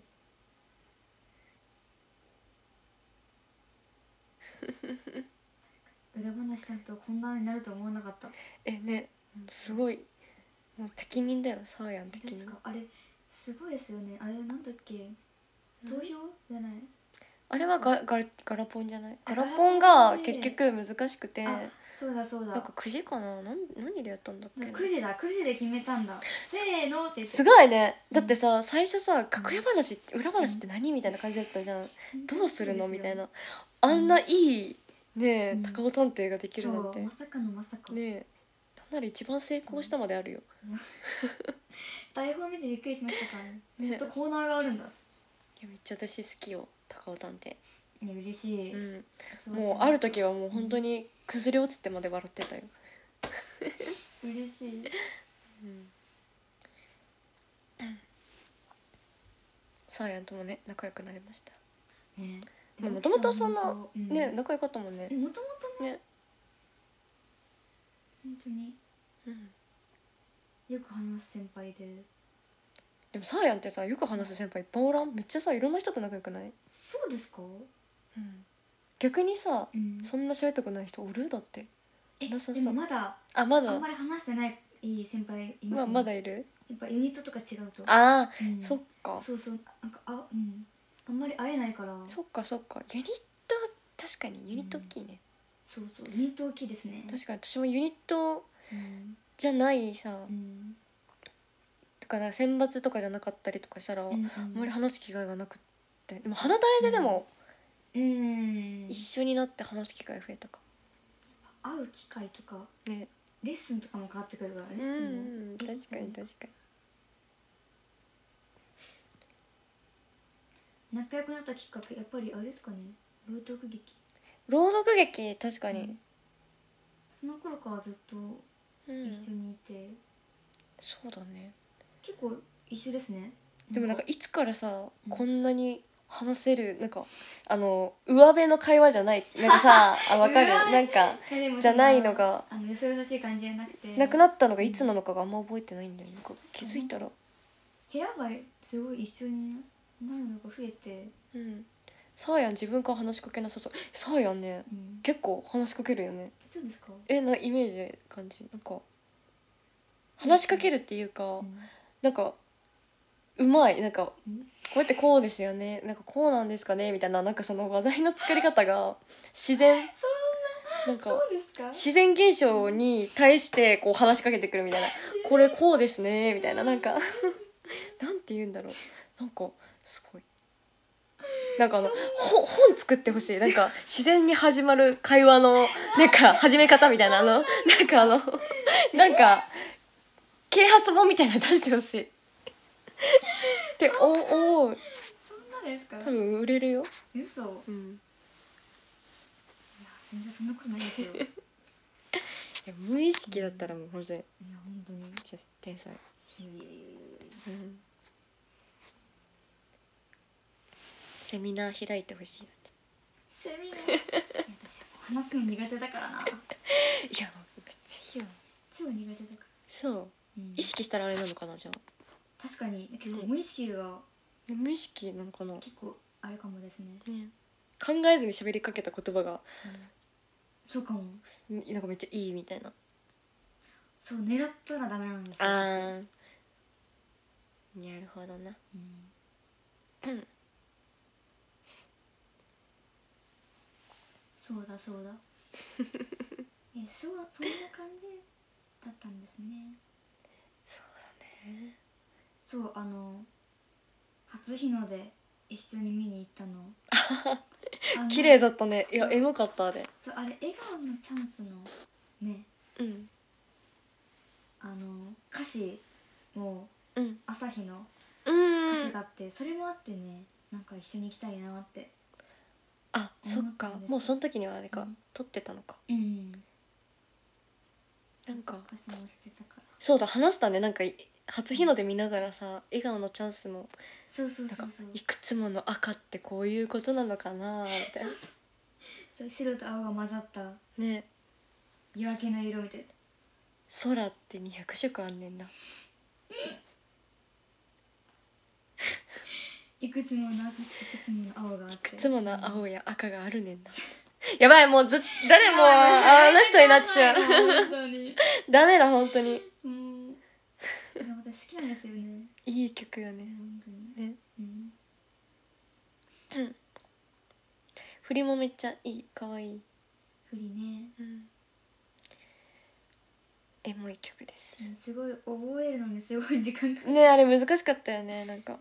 裏話ちゃんとこんなになると思わなかった。 えねすごいもう適任だよサーヤン的ですに。 かあれすごいですよね。あれなんだっけ投票じゃない。 あれはガガガラポンじゃない。 あガラポンがガラポンで結局難しくてあそうだそうだ。 なんかくじかななん何でやったんだっけな。 くじだくじで決めたんだ。せーのって言ってすごいね。 うんだってさ最初さ楽屋話裏話って何みたいな感じだったじゃん。どうするのみたいな。あんないいねうん高尾探偵ができるなんてそうまさかのまさか、 ねえなんなら一番成功したまであるよ。 台本見てびっくりしましたからね。 ねちょっとコーナーがあるんだ。 いやめっちゃ私好きよ高尾探偵。 いや嬉しい、 うんそうだったもうある時はもう本当に崩れ落ちてまで笑ってたよ。 嬉しい。 うんサーヤンともね仲良くなりました。 ねまあもともとそんなうんね仲良かったもんね。 もともとねね本当にうんよく話す先輩で。 でもサーヤンってさよく話す先輩いっぱいおらん。めっちゃさいろんな人と仲良くない？ そうですか。 うん逆にさうんそんな喋ったことない人おる？だってえなさそうでもまだあまだあんまり話してない先輩いますね、 まあまだいる。 やっぱユニットとか違うとああうんそっかそうそうなんかあうんあんまり会えないからそっかそっかユニット確かにユニット大きいね。 そうそうユニット大きいですね。 確かに私もユニットうんじゃないさうんだから選抜とかじゃなかったりとかしたらあうんんまり話す機会がなくってでも花垂れででもうん一緒になって話す機会増えたか会う機会とかね。 レッスンとかも変わってくるからレッうんうスンもん確かに確かに。 仲良くなったきっかけやっぱりあれですかね朗読劇。 朗読劇確かに、 うんその頃からずっとうん一緒にいて、 そうだね。 結構一緒ですね。 でもなんかいつからさ、 うんこんなに話せるなんかあの上辺の会話じゃないなんかさあわかる上辺なんかいやでもじゃないのがあのよそよそしい感じじゃなくてなくなったのがいつなのかがあんま覚えてないんだよね。なんか気づいたら部屋がすごい一緒になるのが増えて、 うんサーヤン自分から話しかけなさそう。サーヤンねうん、 結構話しかけるよね。 そうですか。 えなイメージ感じなんか話しかけるっていうか、 うんなんかうまいなんかうんこうやってこうですよねなんかこうなんですかねみたいななんかその話題の作り方が自然なんかそうですか。 自然現象に対してこう話しかけてくるみたいなこれこうですねみたいななんかなんて言うんだろうなんかすごいなんかあのほ本作ってほしいなんか自然に始まる会話のなんか始め方みたいなあのなんかあのなんか啓発本みたいなの出してほしいっておおうそんなですか。 多分売れるよ。 嘘。いやうん全然そんなことないですよ。いやいや無意識だったらもう本当に本当に。 じゃ天才。 いやいやいやいやうんセミナー開いてほしい。 セミナー。いや私話すの苦手だからな。 いやめっちゃいいよ。 超苦手だから。 そううん意識したらあれなのかなじゃあ。 確かに結構ね無意識が無意識なのかな。ね結構あれかもですね。 考えずに喋りかけた言葉がそうかも。 なんかめっちゃいいみたいな。 そう狙ったらダメなんですよ。 あーなるほどな。 うんそうだそうだえそうそんな感じだったんですね。 ね、 そうあの初日の出一緒に見に行ったのあの綺麗だったね。いやそうエモかったあれ。 そうあれ笑顔のチャンスのねうんあの歌詞もうん朝日のう歌詞ん。 があって、それもあってねなんか一緒に行きたいなって。 あ、そっか思ったんです。 もうその時にはあれか、 うん撮ってたのか。 うんなんか歌詞もしてたからそうだ話したね。なんかい初日の出見ながらさ、笑顔のチャンスのそうそうなんかそうそういくつもの赤ってこういうことなのかなみたいなそう白と青が混ざったね。 夜明けの色みたいな。 空ってにひゃくしょくあんねんな。 いくつもの赤いくつもの青があっていくつもの青や赤があるねんな。やばいもうず誰もあの人になっちゃう。 本当にダメだ本当に。 うんでも私好きなんですよねいい曲よね。 本当にね。 うん振りもめっちゃいい可愛い。 振りね、 うん。エモい曲です。 うんすごい覚えるのにすごい時間かかる。 ねあれ難しかったよねなんか。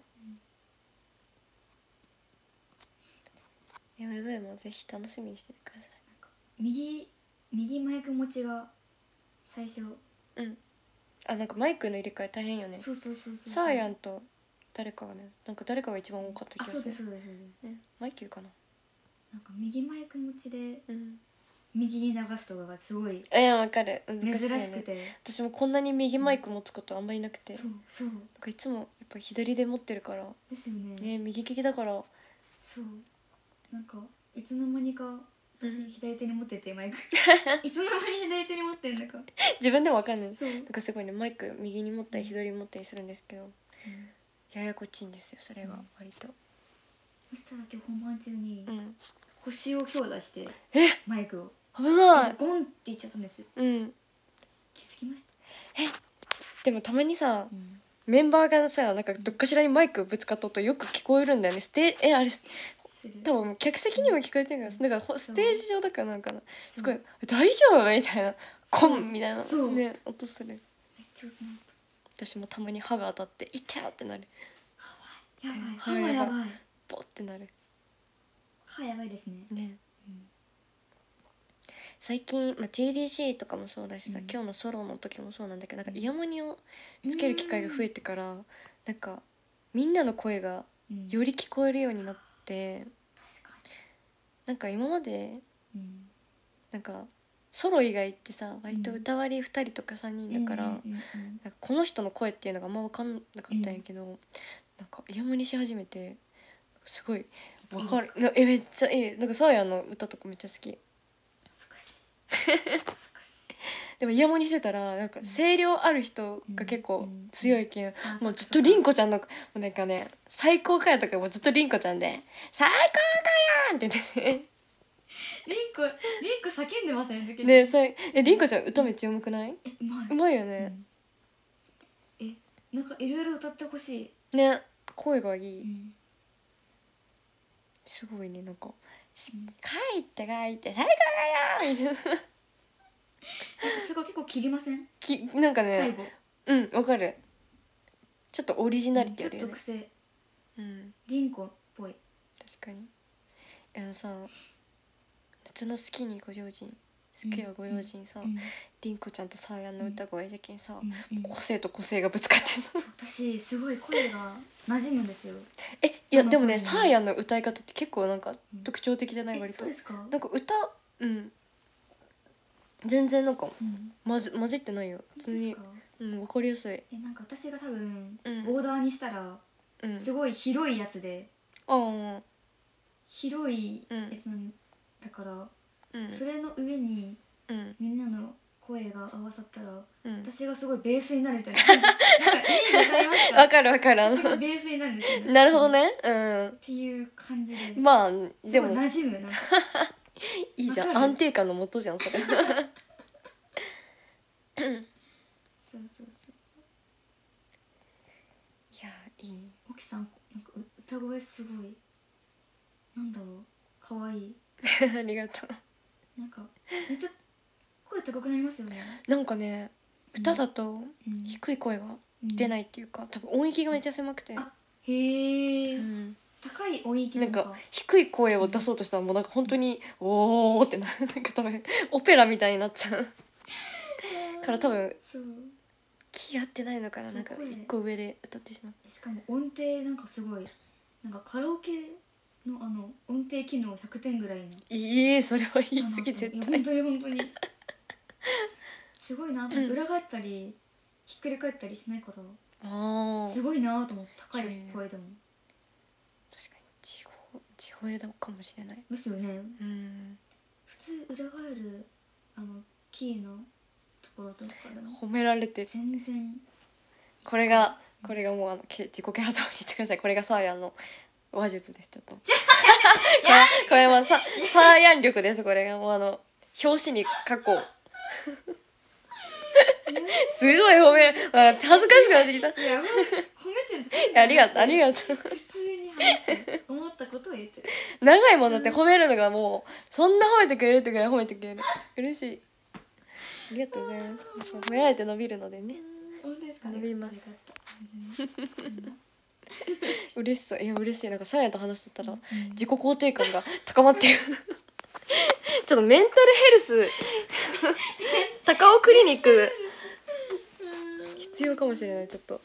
エムブイ もぜひ楽しみにしててくださ右右マイク持ちが最初い。うんあなんかマイクの入れ替え大変よね。 そうそうそうそうサーヤンと誰かがねなんか誰かが一番多かったあそう気がする。 ですそうですそうですねマイキューかな。 なんか右マイク持ちでうん右に流すとかがすごいえわかる難珍しいよね。 しくて私もこんなに右マイク持つことあんまりなくて、 そうそうなんかいつもやっぱ左で持ってるからですよねね右利きだから。 そうなんかいつの間にか私うん左手に持っててマイクいつの間に左手に持ってるんだか自分でもわかんない。 そう、 なんかすごいねマイク右に持ったり左に持ったりするんですけど、 うんややこっちいんですよそれはうん割と。 そしたら今日本番中にうん星を強打してえマイクを危ない。 ゴンって言っちゃったんですよ。 うん気づきました。 でもたまにさうんメンバーがさなんかどっかしらにマイクぶつかっとるとよく聞こえるんだよね。ステえあれする多分客席にも聞こえてるから、 うんなんかほステージ上だからなんかなすごいそう 「大丈夫?」みたいなコンみたいなそうね音する。 めっちゃ音鳴っ私もたまに歯が当たって「痛っ!」ってなる。 た。やばいはい歯がやばいポッってなる歯やばいですね。 ね。最近、まあ、ティーディーシー とかもそうだしさ、 うん今日のソロの時もそうなんだけどなんかイヤモニをつける機会が増えてからなんかみんなの声がうんより聞こえるようになって確かなんか今までにうんなんかソロ以外ってさ割と歌割りふたりとかさんにんだから、 うんうんうんなんかこの人の声っていうのがあんま分かんなかったんやけど、なんかイヤモニし始めてすごい分かる。 いいなえめっちゃいい。なんかサーヤの歌とかめっちゃ好き。 恥ずかしい恥ずかしいでもイヤモニしてたらなんか声量ある人が結構強いけん、 あもうずっとそかそかりんこちゃんのもうなんかね最高かよとかもずっとりんこちゃんで「最高かよ!」って言ってねリンコリンコ叫んでません時々 ねさえりんこちゃん歌めっちゃうまくない？ えうまいうまいよね。 うんえなんかいろいろ歌ってほしい。 ね声がいい。 うんすごいねなんかうん 「帰って帰って最高かよ!」みたいななんかすごい結構切りませんきなんかね最後うんわかる。ちょっとオリジナリテちょっィあるよね。 と癖うんリンコっぽい。 確かに。あのさ夏の好きにご用心好きはご用心さ、 うんりんこちゃんとサーヤンの歌声じゃけんさ、 うんうん個性と個性がぶつかってるのそう私すごい声が馴染むんですよ。 えいやどのでもね声もサーヤンの歌い方って結構なんかうん特徴的じゃない？ え割とそうですか？ なんか歌うん全然なんかうん混じ混じってないよ普通に本当ですか？ うんわかりやすい。 えなんか私が多分うんオーダーにしたらうんすごい広いやつでああ広いやつなんだからうんそれの上にうんみんなの声が合わさったらうん私がすごいベースになるみたいななんかイメージわかりますか？ わかるわかるあ私がのベースになるんですよね。 なるほどっねうんていう感じでまあすでもごい馴染むなんかいいじゃんわかる安定感のもとじゃんそれそうそうそういやいい沖さんなんか歌声すごいなんだろう可愛いありがとう。 なんかめっちゃ声高くなりますよね。 なんかね歌だとうん低い声が出ないいっていうか、多分音域がめっちゃ狭くて、 あへえ、 うん、 高い音域なかなんんか低い声を出そうとしたらもうなんか本当に「おー」ってなるなんか多分オペラみたいになっちゃうから多分そう気合ってないのかな、なんかそう声一個上で歌ってしまう。 しかも音程なんかすごいなんかカラオケのあの音程機能ひゃくてんぐらいのいいそれは言い過ぎ絶対。 いや本当に本当にすごいな、 ん裏返ったりひっくり返ったりしないからああすごいなと思って高い声でも確かに地声地声だかもしれない。 ですよね。 うん普通裏返るあのキーのところとかでも褒められて全然これがこれがもうあのけ自己啓発を言ってください。これがサーヤンの話術です。ちょっとこれこれはさサーヤン力です。これがもうあの表紙に過去すごい褒めなんか恥ずかしくなってきた。 いやもう褒めてるいやありがとうありがとう。 普通に話して思ったことを言ってる長いものって褒めるのがもうそんな褒めてくれるってぐらい褒めてくれる。嬉しい。ありがとうございます。褒められて伸びるのでね。 本当ですか。 伸びますよかった嬉しそう。いや嬉しい。なんかサーヤンと話してたらうん自己肯定感が高まっていくちょっとメンタルヘルス高尾クリニック必要かもしれない。ちょっと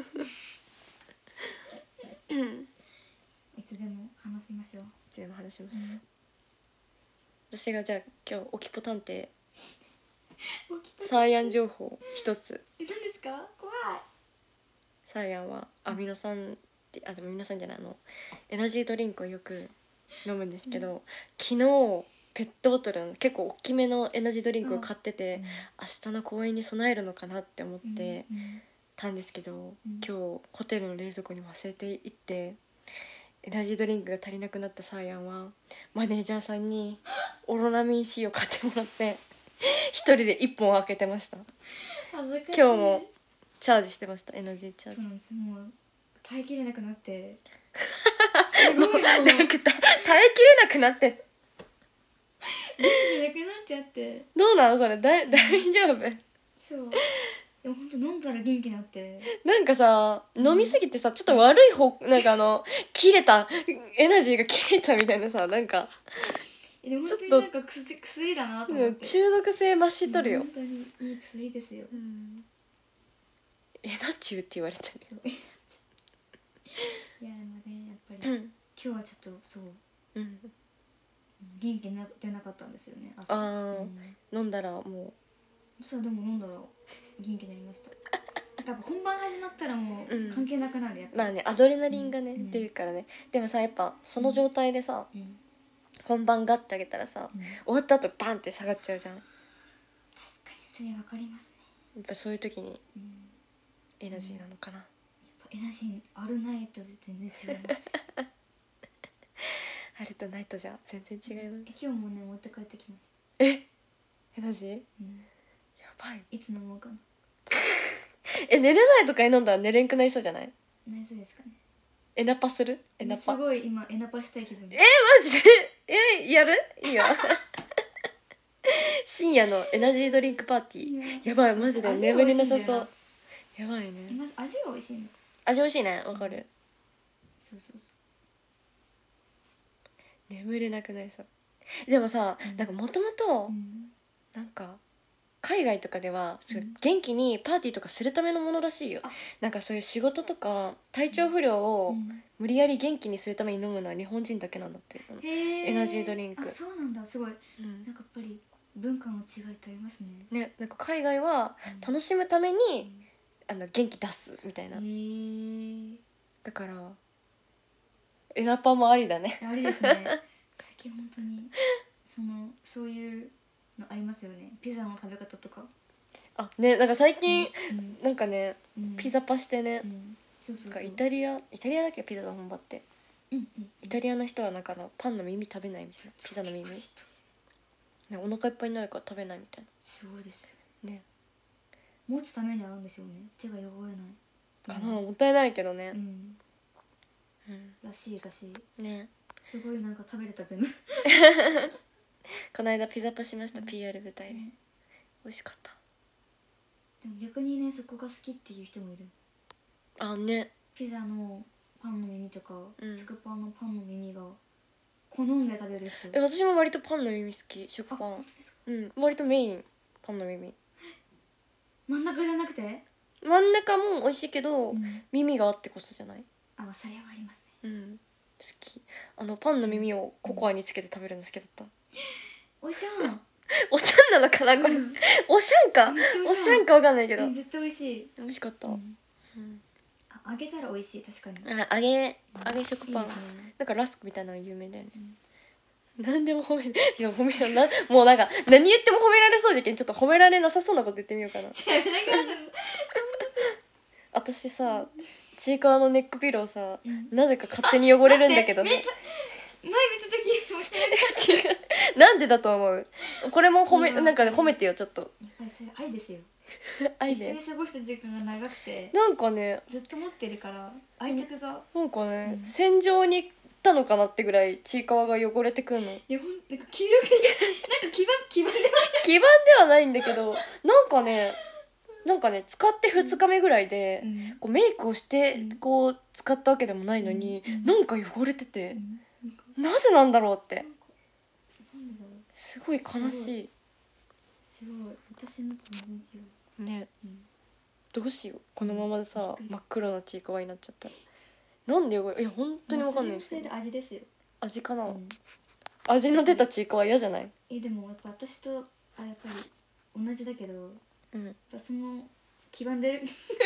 うんいつでも話しましょう。 いつでも話します、 うん私がじゃあ今日おきぽ探偵起きたサーヤン情報一つ。 え何ですか怖いサーヤンはアミノ酸ってあでもアミノ酸じゃないあのエナジードリンクをよく飲むんですけど、昨日ペットボトルの結構大きめのエナジードリンクを買ってて、明日の公演に備えるのかなって思ってうんたんですけど、 ん今日ホテルの冷蔵庫に忘れていってエナジードリンクが足りなくなったサーヤンはマネージャーさんにオロナミン C を買ってもらって一人でいっぽん開けてました。 恥ずかしい。 今日もチャージしてました。エナジーチャージそうなんです。もう耐えきれなくなってすごいもうなんか耐えきれなくなって元気なくなっちゃってどうなのそれだ大丈夫？ そうでも本当飲んだら元気になってなんかさ飲みすぎてさちょっと悪い方なんかあの切れたエナジーが切れたみたいなさなんかえでも本当にちょっとなんか薬薬だなと思って中毒性増しとるよ、 本当にいい薬ですよ。 うんエナチューって言われたそういやでもねやっぱり、 うん今日はちょっとそううん元気な出なかったんですよね朝。 あーうん飲んだらもそうでも飲んだら元気になりました多分本番始まったらもうんう関係なくなるやっぱうまあねアドレナリンがね、 うん出るからね。でもさやっぱその状態でさ、 うん本番ガッてあげたらさうん確終わった後バンって下がっちゃうじゃん。やかにそれわかりますね。 っぱそういう時にうんエナジーなのかな、 やっぱエナジーあるないと全然違いますあるとないとじゃ全然違います。 え今日もね持って帰ってきましえエナジーた、うん、 やばい。 いつ飲もうかな。 え寝れないとかに飲んだら寝れんくなりそうじゃない？ 何そうですかね。 エナパする？エナパすごい今エナパしたい気分。 えマジでえやる？いいよ深夜のエナジードリンクパーティーやばいマジで眠れなさそう。やばいね。 今味が美味しいの。 味美味しいねわかる。 そうそうそ眠れなくなりそうでもさ、 うんなんかもともう、 とうんなんか海外とかでは、そううん元気にパーティーとかするためのものらしいよ。 あなんかそういう仕事とか体調不良をうん無理やり元気にするために飲むのは日本人だけなんだって。 へーエナジードリンクあそうなんだすごいうんなんかやっぱり文化の違いってありますね。 ね、なんか海外はうん楽しむためにうんあの元気出すみたいな、 へーだからエナパもありだね。 あれですね最近本当にそのそういうのありますよね。ピザの食べ方とか、 あねなんか最近、 うんなんかねうんピザパしてねう、んそうそうなんかそうイタリアイタリアだっけピザの本場って。 うんうんイタリアの人はなんかあのパンの耳食べないみたいな、ピザの耳ねお腹いっぱいになるから食べないみたいすごいですよなね。 持つためにあるんでしょうね。手が汚れない。 かな、もったいないけどねう、んうんらしいらしい。 ね。 すごいなんか食べれた全部。 この間ピザパしました、 うんピーアール 舞台で、 ね美味しかった。 でも逆にねそこが好きっていう人もいる。 あね、 ピザのパンの耳とか、 うん食パンのパンの耳が好んで食べる人。 え私も割とパンの耳好き、食あパン。 本当ですか。 うん割とメインパンの耳。 真ん中じゃなくて、 真ん中も美味しいけど、 うん耳があってこそじゃない。 あまあそれはありますね。 うん好き。あのパンの耳をココアにつけて食べるの好きだった、 おしゃん。 おしゃんなのかなこれ、 うんおしゃんかめっちゃおしゃんかわかんないけど、 うん絶対美味しい。 美味しかった、 ううんんあ揚げたら美味しい確かに。 あ揚げ揚げ食パン、 いいですねなんかラスクみたいなの有名だよね、 うん何でも褒めるいや褒めよな、もうなんか何言っても褒められそうじゃけん、ちょっと褒められなさそうなこと言ってみようかな。 やめてください。 私さちいかわのネックピローさ、 うんなぜか勝手に汚れるんだけどね待って前見た時もしてない。 違うなんでだと思う。これも褒めいやなんかね褒めてよちょっと。 やっぱりそれ愛ですよ。 愛で一緒に過ごした時間が長くてなんかねずっと持ってるから愛着が、 なんかね、 うん戦場に行ったのかなってぐらいちいかわが汚れてくんの。 いやほんなんか黄色くなんか黄ば黄ばんでます。 基盤ではないんだけどなんかねなんかね使ってふつかめぐらいで、 うんこうメイクをしてうんこう使ったわけでもないのに、 うんなんか汚れてて、 うんなんかなぜなんだろうってなんかなんでだろう。 すごい悲しすごい私のと全然違う。 いね。 うんどうしようこのままでさ、 びっくり真っ黒なちいかわになっちゃったらなんで汚れいや本当にわかんないですよそれもそれで味ですよ。 味かな、 うん味の出たちいかわ嫌じゃない。 えでもやっぱ私とあやっぱり同じだけどうんやっぱその黄ばんでる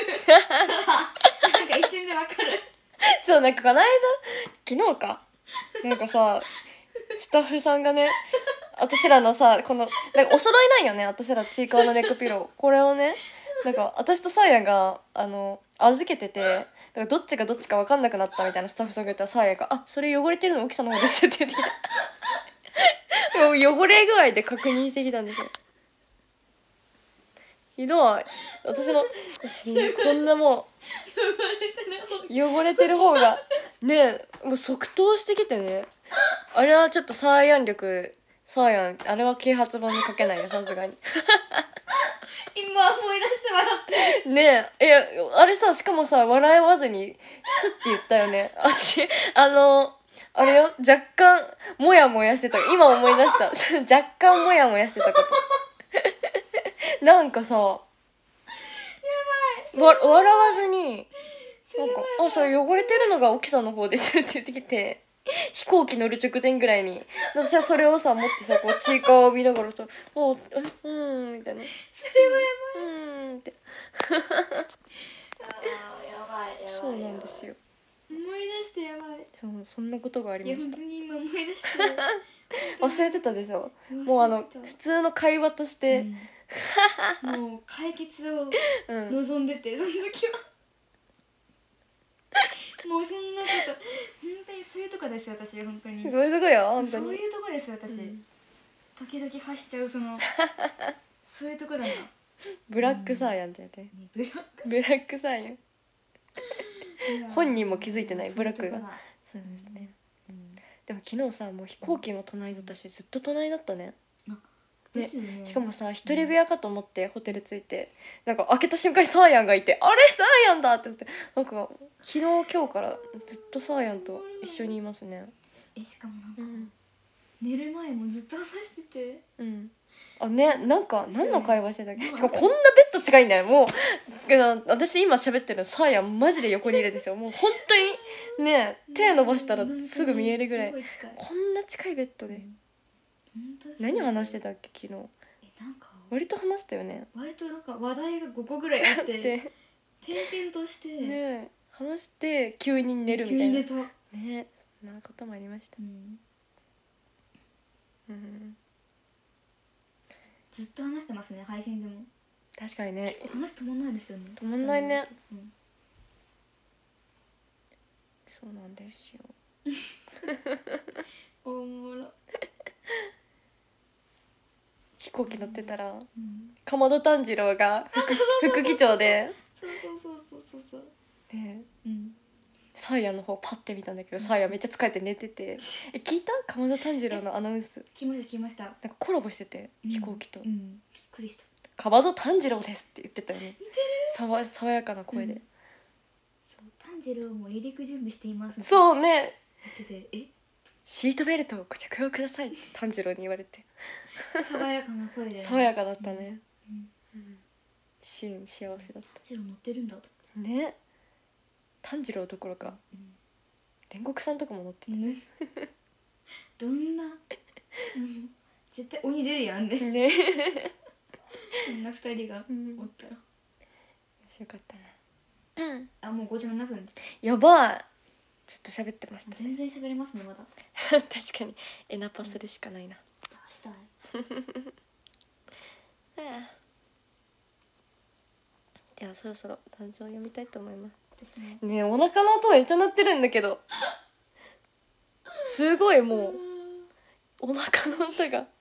なんか一瞬でわかる。 そうなんかこの間昨日かなんかさスタッフさんがね私らのさこのなんかお揃いなんよね私らちいかわのネックピローこれをねなんか私とサーヤがあの預けててだからどっちがどっちか分かんなくなったみたいなスタッフさんが言ったらサーヤが「あそれ汚れてるの奥さんの方です」って言ってきたもう汚れ具合で確認してきたんですよ。ひどい私のこんなもう汚れてる方がねもう即答してきてねあれはちょっとサーヤン力サーヤンあれは啓発本に書けないよさすがに今思い出して笑ってる。 ねえいやあれさしかもさ笑わずにスッて言ったよね私あのあれよ若干モヤモヤしてた今思い出した若干モヤモヤしてたことなんかさわ笑わずになんか「あそれ汚れてるのが沖さんの方です」って言ってきて飛行機乗る直前ぐらいに私はそれをさ持ってさこうちいかわを見ながらさ「あえうん」みたいな「 それはやうん」ってばい。あーやばいやばい。 そうなんですよ。 思い出してやばい。 そうそんなことがありいやました。 本当に今思い出して忘れてたでしょ。 る。 もうあの忘れて普通の会話として、 たもう解決をうん、 望んでてその時はもうそんなこと本当にそういうとこですよ私本当にそういうとこよ本当に。 そういうとこですよ私、 うん時々発しちゃうそのそういうとこだな。 ブラックサーヤンってやって。 ブラッブラックサーヤン。 ク本人も気づいてないブラックがそういうとこだそうですね。 うんでも昨日さもう飛行機も隣だったしずっと隣だったね。 ですよね。 しかもさ一人部屋かと思ってホテル着いてなんか開けた瞬間にサーヤンがいてあれサーヤンだって思ってなんか昨日今日からずっとサーヤンと一緒にいますね。 えしかもなんか、 うん。 寝る前もずっと話しててうん。あねなんか何の会話してたっけ。 うんしかもこんなベッド近いんだよもう。けど私今喋ってるのサーヤンマジで横にいるんですよ。もう本当にね手伸ばしたらすぐ見えるぐらいすごい近い。 こんな近いベッドで。 本当ですね何話してたっけ昨日。 えなんか割と話したよね。 割となんか話題がごこぐらいあってで転々として、 ね話して急に寝るみたいな急に寝た、 ねそんなこともありました。 うん、 うんずっと話してますね配信でも。 確かにね話止まんないですよね。 止まんないね、 うん、 そうなんですよ。 おもろ、 飛行機乗ってたらうん、 竈門炭治郎が副副機長でそうそうそうそうそうそうでうんサーヤの方パッて見たんだけど、サーヤめっちゃ疲れて寝てて「え聞いた鎌田炭治郎のアナウンス」 来ました来ました。 なんかコラボしてて、 うん飛行機とうんびっくりした。 「鎌田炭治郎です」って言ってたよね。さわ爽やかな声で、 うんそう炭治郎も離陸準備していますうそうね、 言っててえシートベルトをご着用くださいって炭治郎に言われて爽やかな声でね爽やかだったね、 うんうん、幸せだっ炭治郎乗ってるんだとたね。炭治郎どころか煉獄さんとかも乗っててねどんなうん絶対鬼出るやんねねそんな二人がうんおったら面白かったな。うんあもうごじゅうななふんやばい、ちょっと喋ってましたね全然喋れますねまだ確かにエナパするしかないな、 あしたいではそろそろ誕生を読みたいと思います。 ですねねえお腹の音めっちゃ鳴ってるんだけどすごいもうお腹の音が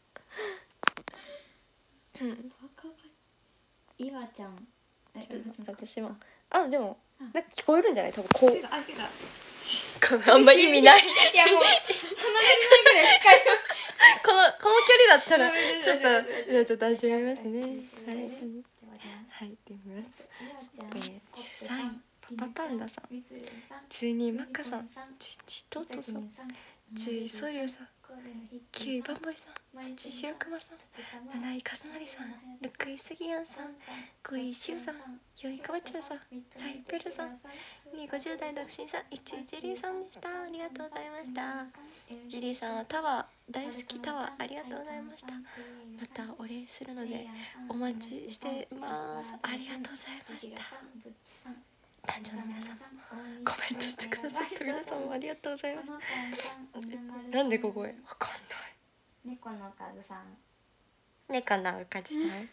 うんいわちゃんえじゃあどうしますか私もあでもなんか聞こえるんじゃない多分こ手があ手がうあんま意味ないいやもう離れないぐらい近いこのこの距離だったらごめんねちょっと大丈夫じゃあちょっと誕生読みますねはいでははいって読みます。 いわちゃんえーちさんパパパンダさんみつるさんつにマッカさんちちととさんんちそりょうさんきゅういバンボイさんちしろくまさんなないかさなりさんろくいすぎやんさんごいしゅうさんよいかわちゃんさんさいペルさんにいごじゅう代独身さんいちジェリーさんでした。ありがとうございました。ジェリーさんはタワー大好きタワーありがとうございました。またお礼するのでお待ちしてます。ありがとうございました。誕生の皆さんもコメントしてくださった皆さんもありがとうございます。なんでここへわかんない猫の数さん猫のおかずさん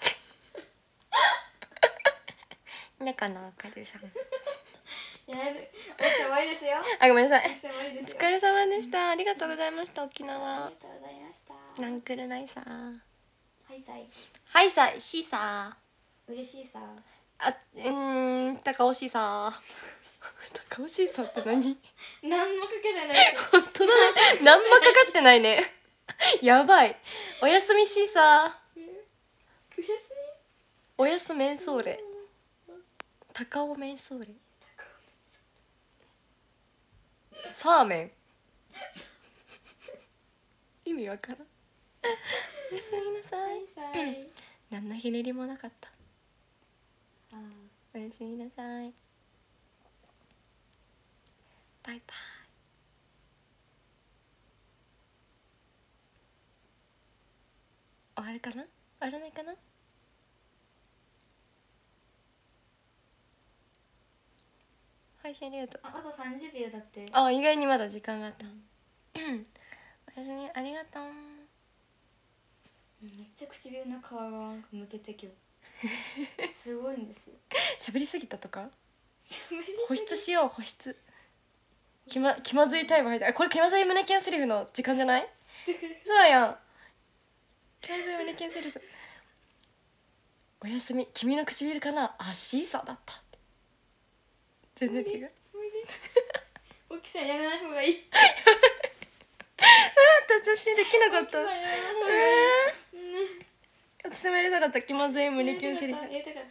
猫のおかずさんいやおし終わりですよあごめんなさおい終わりですよお疲れ様でしたありがとうございました沖あ縄りがとうございましたナンクルナイサーはいさいはいさいシーサー嬉しいさあうーん高尾シーサー高尾シーサーって何何もかけてないです本当だね何もかかってないねやばいおやすみシーサー悔しいおやすメンソーレ高尾メンソーレサーメン意味わからんおやすみなさはいいさい何のひねりもなかったあおやすみなさいバイバイ終わるかな終わらないかな配信ありがとうああとさんじゅうびょうだってあ意外にまだ時間があったおやすみありがとうめっちゃ唇の皮がむけて今日すごいんですよ喋りすぎたとか喋り保湿しよう保湿気ま気まずいタイム入ったあこれ気まずい胸キュンセリフの時間じゃないそうやん気まずい胸キュンセリフおやすみ君の唇かなあシーサーだったって全然違う沖さんやらない方がいい私できなかった沖さんやらない方がいいえー、私もやりたかった気まずい胸キュンセリフやりたかっ